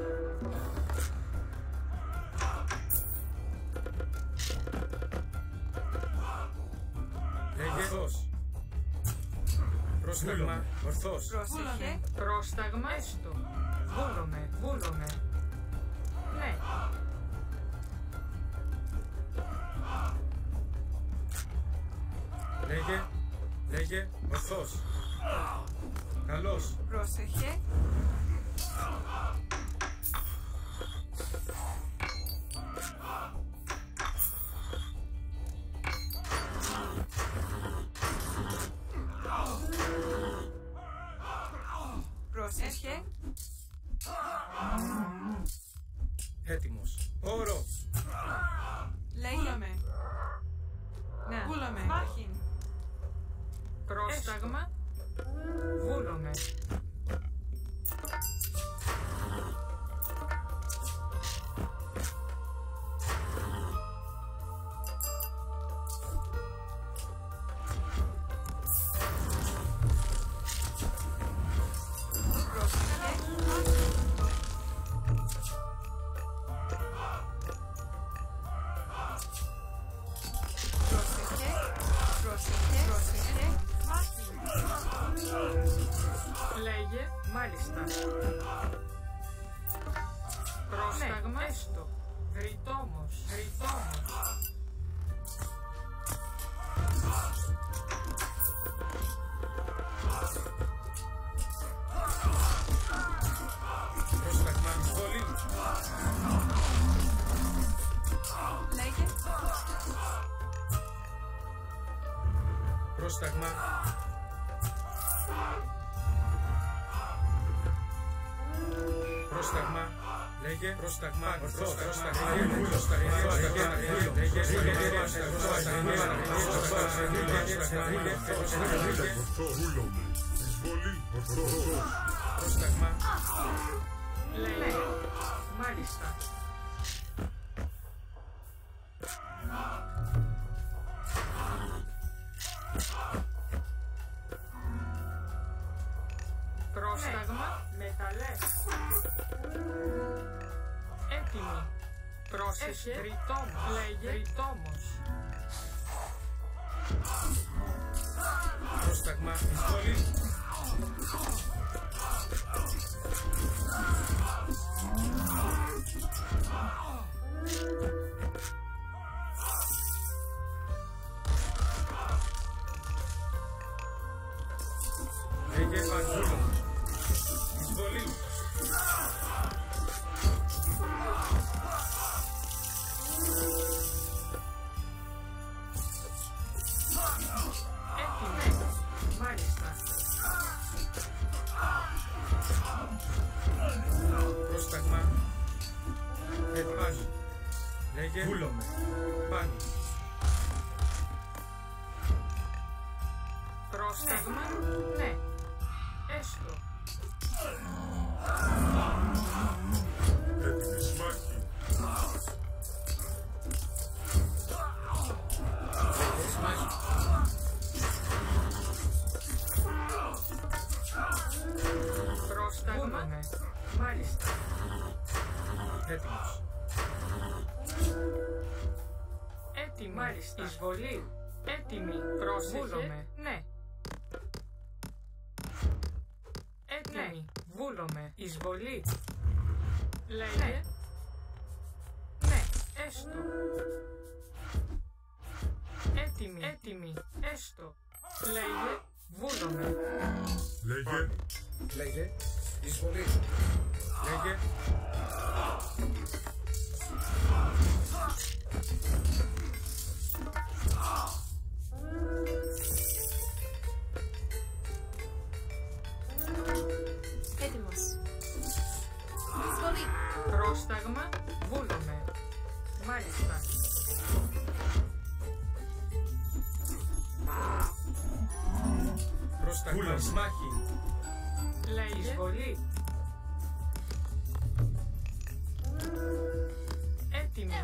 Λέγε. Ορθός. Πρόσταγμα. Ορθός. Πρόσεχε. Πρόσταγμα. Έστω. Βούλομαι. Βούλομαι. Ναι. Λέγε. Λέγε. Ορθός. Καλώς. Πρόσεχε. Πρόσεχε. Έτοιμος. Όρο. Λέγε. Ναι. Βούλομαι. Μάχη. Πρόσταγμα. Βούλομαι. Πρόσεχε. Πρόσεχε. Πρόσεχε. Μάχη. Λέγε. Μάλιστα. Πρόσταγμα. Έστω. Γριτόμος. Γριτόμος. Πρόσταγμα. Εισβολή. Λέγε. Πρόσταγμα. Πρόσταγμα. Λέγε. Πρόσταγμα. Ορθός. Πρόσταγμα. Λέγε. Πρόσταγμα. Βούλομαι. Εισβολή. Ορθός. Πρόσταγμα. Λέγε. Μάλιστα. Πρόσταγμα μεταλλές. Έτοιμη. Πρόσεχε. Τριτόμος. Λέγε. Τριτόμος. Πρόσταγμα εισβολή. Λέγε παντούλο. Εισβολή. Έτοιμη. Μάλιστα. Πρόσταγμα. Ετοιμάζω. Λέγε βούλομαι. Πάνω. Πρόσταγμα. Ναι. Έστω. Έτοιμη σμάχη. Πρόσταγμα. Μάλιστα. Έτοιμος. Έτοιμη. Μάλιστα. Εισβολή. Έτοιμη. Πρόσεχε. Ναι. Έτοιμη. Βούλομαι. Εισβολή. Λέγε. Ναι. Έστω. Έτοιμη. Έτοιμη. Έστω. Λέγε. Βούλομαι. Λέγε. Λέγε. Εισβολή. Λέγε. Έτοιμος. Εισβολή. Πρόσταγμα. Βούλομαι. Μάλιστα. Πρόσταγμα σμάχη. Λέγε. Εισβολή. Έτοιμη.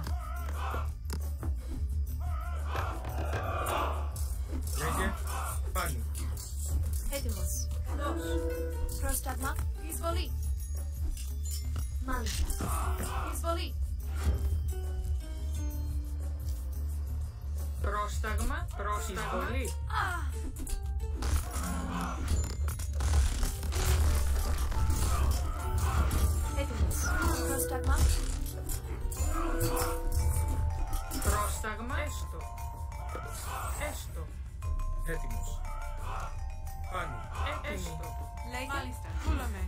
Λέγε πάνω. Έτοιμος. Πρόσταγμα. Εισβολή. Μάλιστα. Εισβολή. Πρόσταγμα. Εισβολή. Έτοιμος. Πρόσταγμα. Πρόσταγμα. Έστω. Έστω. Έτοιμος. Πάνω. Έτοιμη. Λέγε. Μάλιστα. Βούλομαι.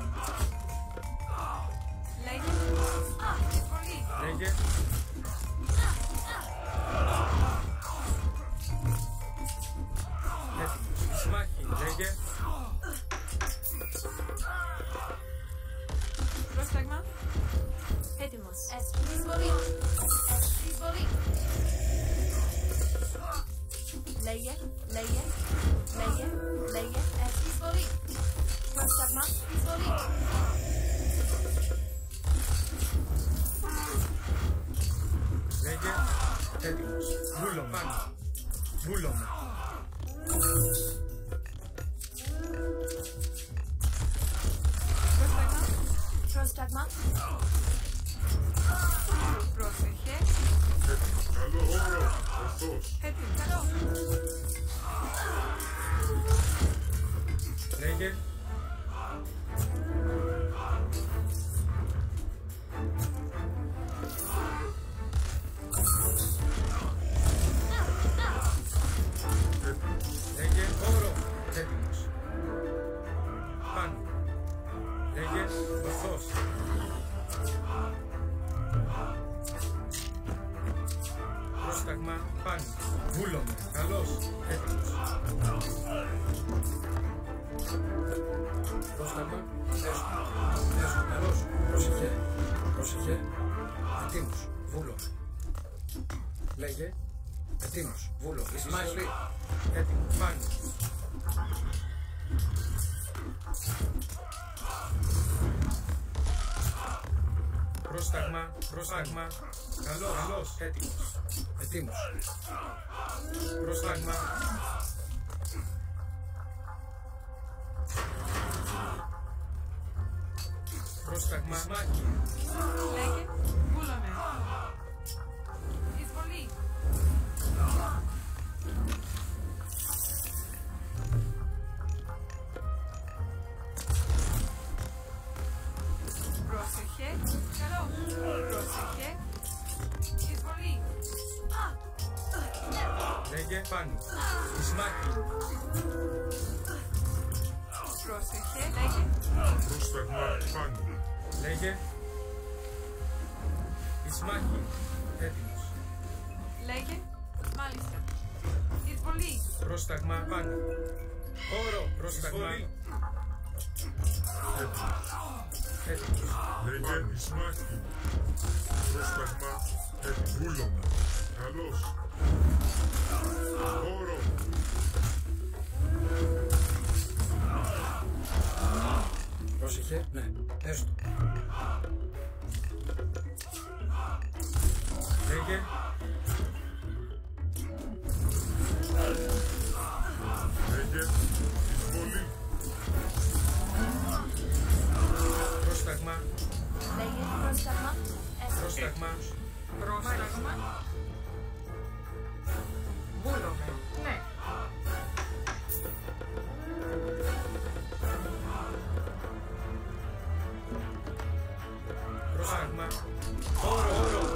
Λέγε. Πολύ. Λέγε. Έτοιμος. Σμάχη. Λέγε. Πρόσταγμα. Έτοιμος. Εισβολή. Εισβολή. Λέγε. Λέγε. Λέγε. Λέγε. Εισβολή. Πρόσταγμα. Εισβολή. Λέγε. Έτοιμος. Βούλομαι. Πάνω. Βούλομαι. Πρόσταγμα. Πρόσταγμα. Πρόσεχε. Καλό όρο. Ορθός. Έτοιμη. Καλό. Λέγε. Λέγε όρο. Έτοιμος. Πάνω. Λέγε ορθός. Πρόσταγμα πάνω. Βούλομαι. Καλός. Έτοιμος. Πρόσταγμα. Έστω. Έστω. Καλώς. Πρόσεχε. Πρόσεχε. Ετοίμος. Βούλομαι. Λέγε. Ετοίμος. Βούλομαι. Εισβολή. Έτοιμο. Πάνω. Πρόσταγμα. Πρόσταγμα. Καλός. Καλός. Έτοιμος. Ετοίμος. Πρόσταγμα. Πρόσταγμα. Ισμάχη. Λέγε. Βούλαμε. Εισβολή. Πρόσεχε. Καλό. Πρόσεχε. Εισβολή. Λέγε πάνω. Ισμάχη. Πρόσεχε. Λέγε. Πρόσταγμα πάνω. Λέγε. Ισμάχη. Έτοιμος. Λέγε. Μάλιστα. Εισβολή. Πρόσταγμα πάνω. Όρο. Πρόσταγμα. Έτοιμος. Λέγε Ισμάχη. Πρόσταγμα έτοιμο. Βούλομαι. Καλώς. Όρο. Πρόσεχε, ναι, έστω. Λέγε. Λέγε εισβολή. Πρόσταγμα. Λέγε πρόσταγμα. Έστω. Πρόσταγμα. Πρόσταγμα. Βούλομαι. Ναι. Πρόσταγμα. Όρο. Όρο.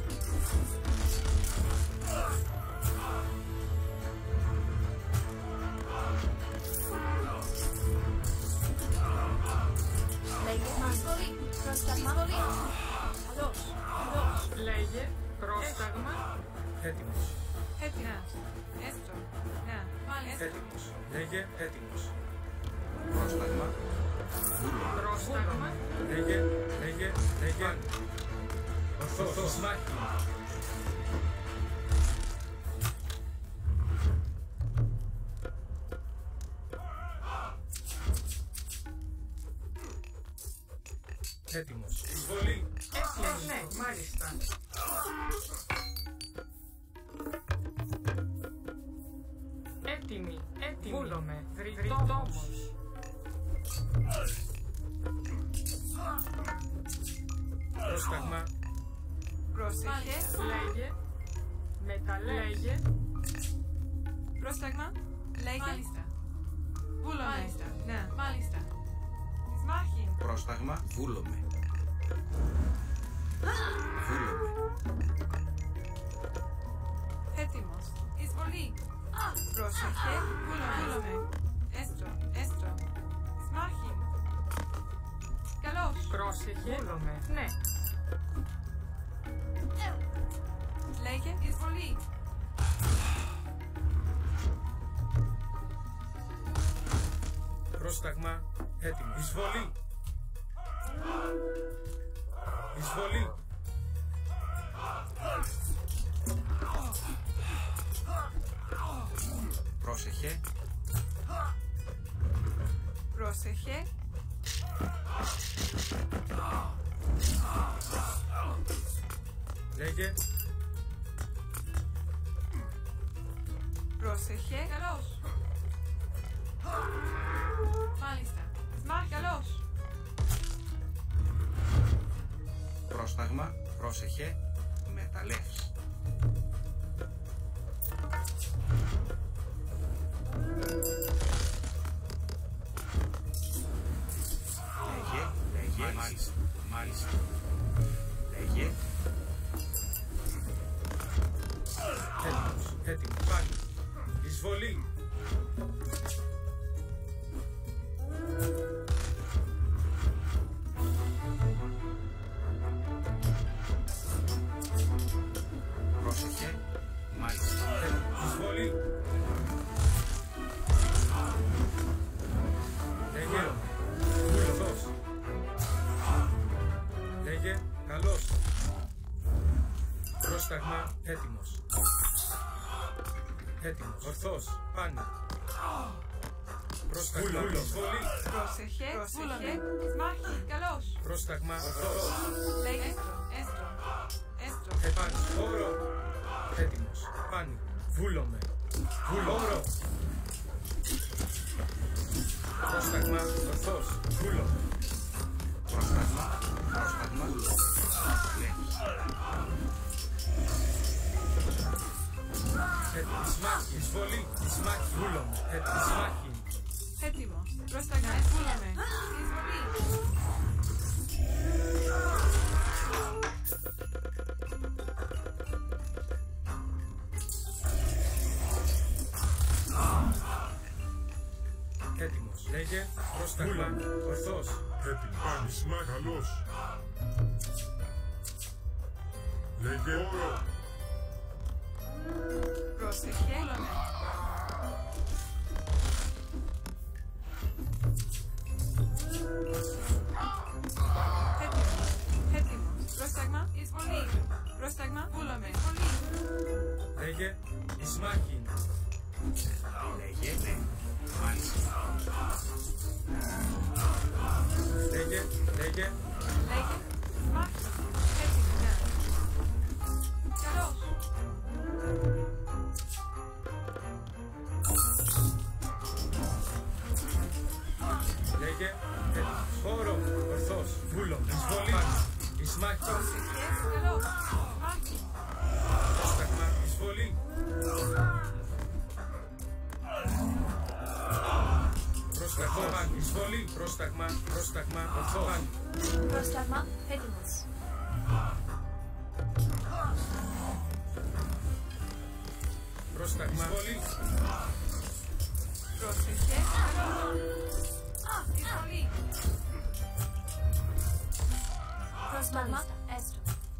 Λέγε εισβολή. Πρόσταγμα. Καλώς. Καλώς. Λέγε. Πρόσταγμα. Έτοιμος. Έτοιμος. Έστω. Να. Μάλιστα. Έτοιμος. Λέγε. Έτοιμος. Πρόσταγμα. Πρόσταγμα. Λέγε. Λέγε. Λέγε. Ορθός. Ισμάχη. Έτοιμος. Εισβολή. Ε, ναι, μάλιστα. Έτοιμη. Έτοιμη. Βούλομαι. Τριτόμος. Πρόσταγμα. Πρόσεχε. Λέγε. Μεταλέγε. Πρόσταγμα. Λέγε. Μάλιστα. Βούλομαι. Μάλιστα. Ναι. Μάλιστα. Εισμάχη. Πρόσταγμα. Βούλομαι. Βούλομαι. Έτοιμος. Εισβολή. Πρόσεχε. Βούλομαι. Έστω. Έστω. Εισμάχη. Καλώς. Πρόσεχε. Βούλομαι. Ναι. Λέγε. Εισβολή. Πρόσταγμα. Έτοιμο. Εισβολή. Εισβολή. Πρόσεχε. Πρόσεχε. Λέγε. Πρόσεχε. Καλώς. Μάλιστα. Εισμάχη. Καλώς. Πρόσταγμα. Πρόσεχε. Μεταλλεύς. Λέγε. Λέγε. Μάλιστα. Μάλιστα. Λέγε. Έτοιμος. Έτοιμο. Πάλι. Εισβολή. Πρόσεχε. Μάλιστα. Έτοιμος. Εισβολή. Λέγε. Ορθός. Λέγε. Καλός. Πρόσταγμα. Έτοιμος. Έτοιμος. Ορθός. Πάνω. Πρόσταγμα. Εισβολή. Πρόσεχε. Πρόσεχε. Εισμάχη. Καλώς. Πρόσταγμα. Ορθός. Λέγε. Έστω. Έστω. Επάνω. Όρο. Έτοιμος. Πάνω. Βούλομαι. Βούλωρο. Πρόσταγμα. Ορθός. Βούλομαι. Πρόσταγμα. εισβολή, εισμάχη, βούλομαι, εισμάχη. Έτοιμος. Πρόσταγμα. Βούλαμε. Εισβολή. Έτοιμος. Λέγε, πρόσταγμα, ορθός. Έτοιμος. Πάνισμα, καλός. Λέγε. Όρο. Πρόσεχε. Βούλαμε. Έτοιμος. Έτοιμος. Πρόσταγμα. Εισβολή. Πρόσταγμα. Βούλαμε. Εισβολή. Λέγε, εισμάχη. Λέγε, ναι. Μάλιστα. Λέγε, λέγε, Λέγε. Μάχη. Έτοιμο. Ναι. Καλώς. λέγε, έτοιμος. Χώρο, ορθός, βούλομαι, εισβολή, εισμάχη. Πρόσεχε. Καλώς. Μάχη. Πρόσταγμα, εισβολή. Πρόσταγμα, εισβολή, πρόσταγμα, πρόσταγμα, ορθός. Πρόσταγμα, έτοιμος. Πρόσταγμα, εισβολή. Πρόσεχε. Καλώς. Εισβολή. Πρόσταγμα, έστω.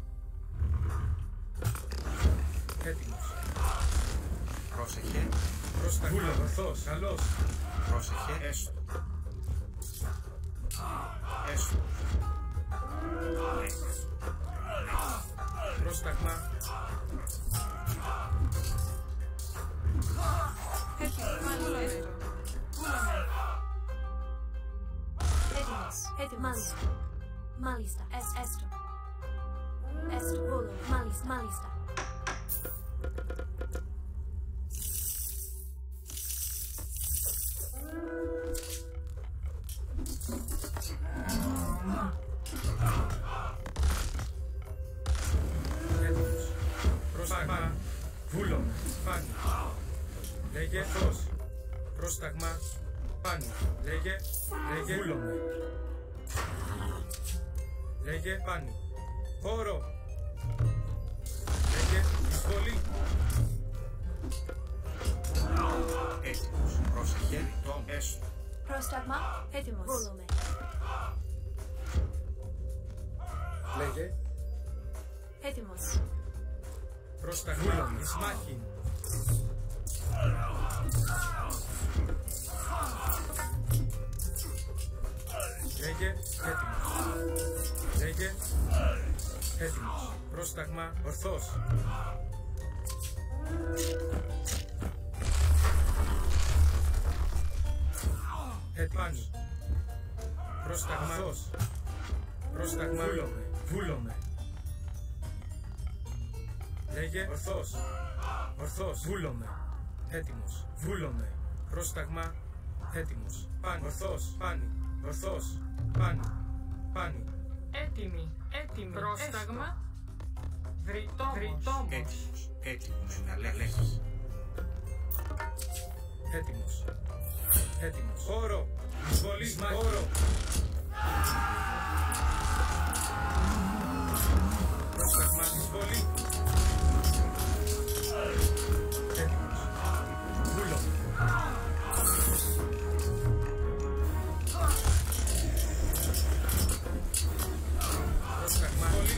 Έτοιμος. Πρόσεχε. Πρόσταγμα, ορθός, καλός. Πρόσεχε. Έστω. Έστω. Πρόσταγμα, Έτοιμος. Βούλαμε. Βούλαμε. Έτοιμος. Έτοιμος. Μάλιστα. Εσ, έστω. Έστω. Βούλο. Μάλιστα. Μάλιστα. έτοιμος. Πρόσταγμα, βούλομαι, πάνι. Λέγε, ορθός. Πρόσταγμα, πάνι. Λέγε, λέγε, βούλομαι. Λέγε, πάνι. Χώρο. Λέγε, εισβολή. Έτοιμος. Πρόσεχε. Το έστω. Πρόσταγμα, έτοιμος. Βούλουμε. Λέγε, Έτοιμος. Πρόσταγμα, βούλομαι, εισμάχη. Λέγε, έτοιμος. Λέγε, έτοιμος. Πρόσταγμα, ορθός. Έτοιμος. Πρόσταγμα, ορθός. Πρόσταγμα, βούλομαι, βούλομαι. Λέγε, ορθός. Ορθός, βούλομαι. Έτοιμος, βούλομαι. Πρόσταγμα, έτοιμος. Πάνι, ορθός, πάνι. Ορθός, πάνι. Πάνι. Έτοιμη, έτοιμη. Πρόσταγμα. Βρυτόμος. Βρυτόμος. Έτοιμος. Έτοιμος να λέγεις. Έτοιμος. Έτοιμος. Χώρο. Εισβολή. Χώρο. Πρόσταγμα. Εισβολή. Έτοιμος. Βούλομαι. Πρόσταγμα. Εισβολή.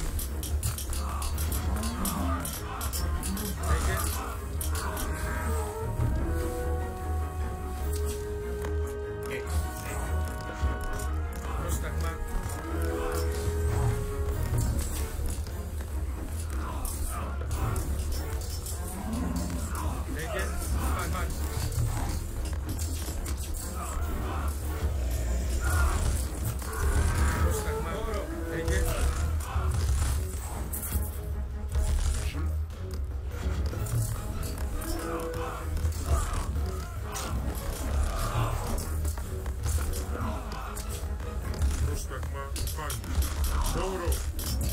Λέγε. Πρόσταγμα. Λέγε, παν, παν. Πρόσταγμα, όρο, λέγε. Πρόσταγμα. Πάνι. Όρο.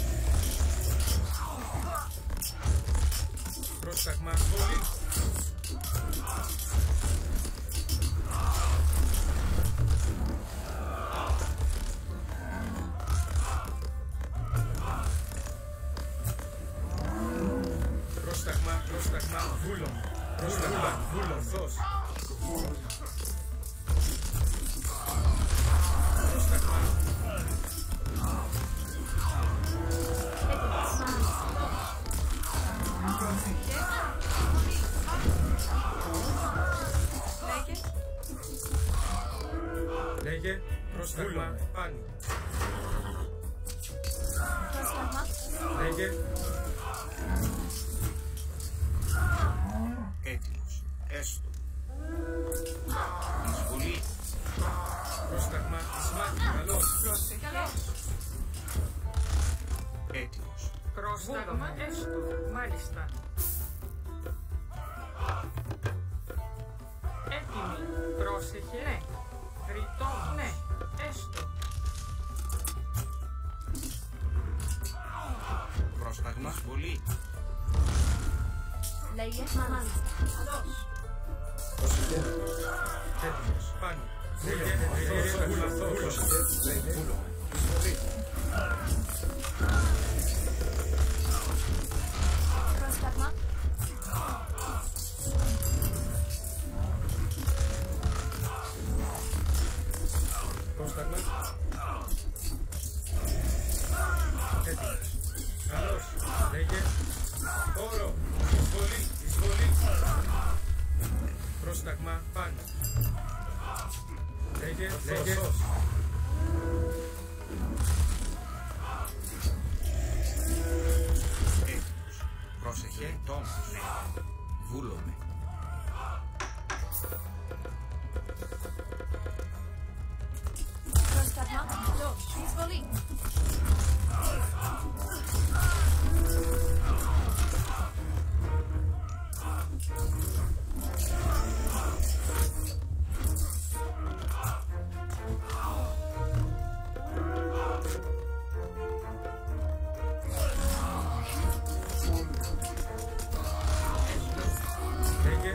Πρόσταγμα, βολή. Πρόσταγμα, πρόσταγμα, βούλον. Πρόσταγμα, βούλον, ορθός. Πρόσταγμα. Λέγε, πρόσταγμα, πάνι. Πρόσταγμα. Λέγε, Έτοιμος. Έστω. Εισβολή. πρόσταγμα, σμάκι, καλός. Καλώς. Έτοιμος. Πρόσταγμα έστω. Μάλιστα. Έτοιμη. Πρόσεχε. Ναι. Ρητό. Ναι. Έστω. Πρόσταγμα. Εισβολή. Λέγε. Μάλιστα. Έτοιμος, πάνι. Λέγε, λέγε, ορθός, ορθός. Λέγε. Βούλομαι. Πρόσταγμα. Πρόσταγμα. Έτοιμος. Καλός. Λέγε. Όρο. Εισβολή. Εισβολή. Πρόσταγμα. Πάνι. Λέγε. Λέγε. Έτοιμος. Πρόσεχε. Τόμος. Ναι. Βούλομαι. Πρόσταγμα. Εισβολή. Λέγε.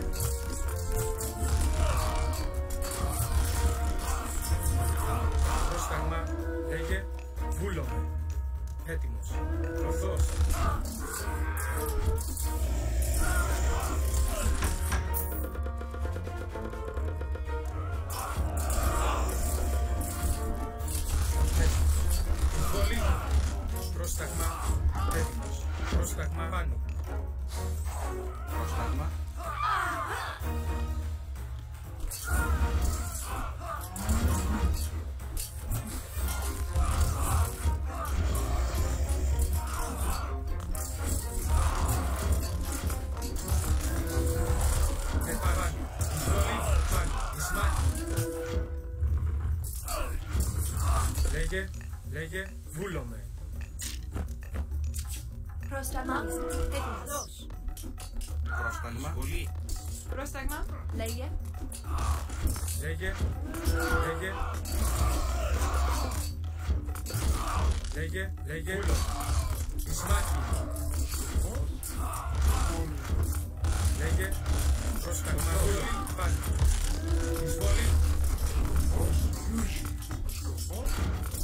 Πρόσταγμα. Λέγε. Βούλομαι. Έτοιμος. Ορθός. Εισβολή. Πρόσταγμα. Έτοιμος. Πρόσταγμα πάνω. Πρόσταγμα. Επαράνει. Εισβολή. Πάνω. Ισμάκι. Λέγε. Λέγε. Βούλομαι. Πρόσταγμα. Έτοιμος. Πρόσταγμα. Εισβολή. Πρόσταγμα. Λέγε. Λέγε. Λέγε. Λέγε. Λέγε. Ισμάκι. Λέγε. Πρόσταγμα. Βούλη. Πάνω. Εισβολή.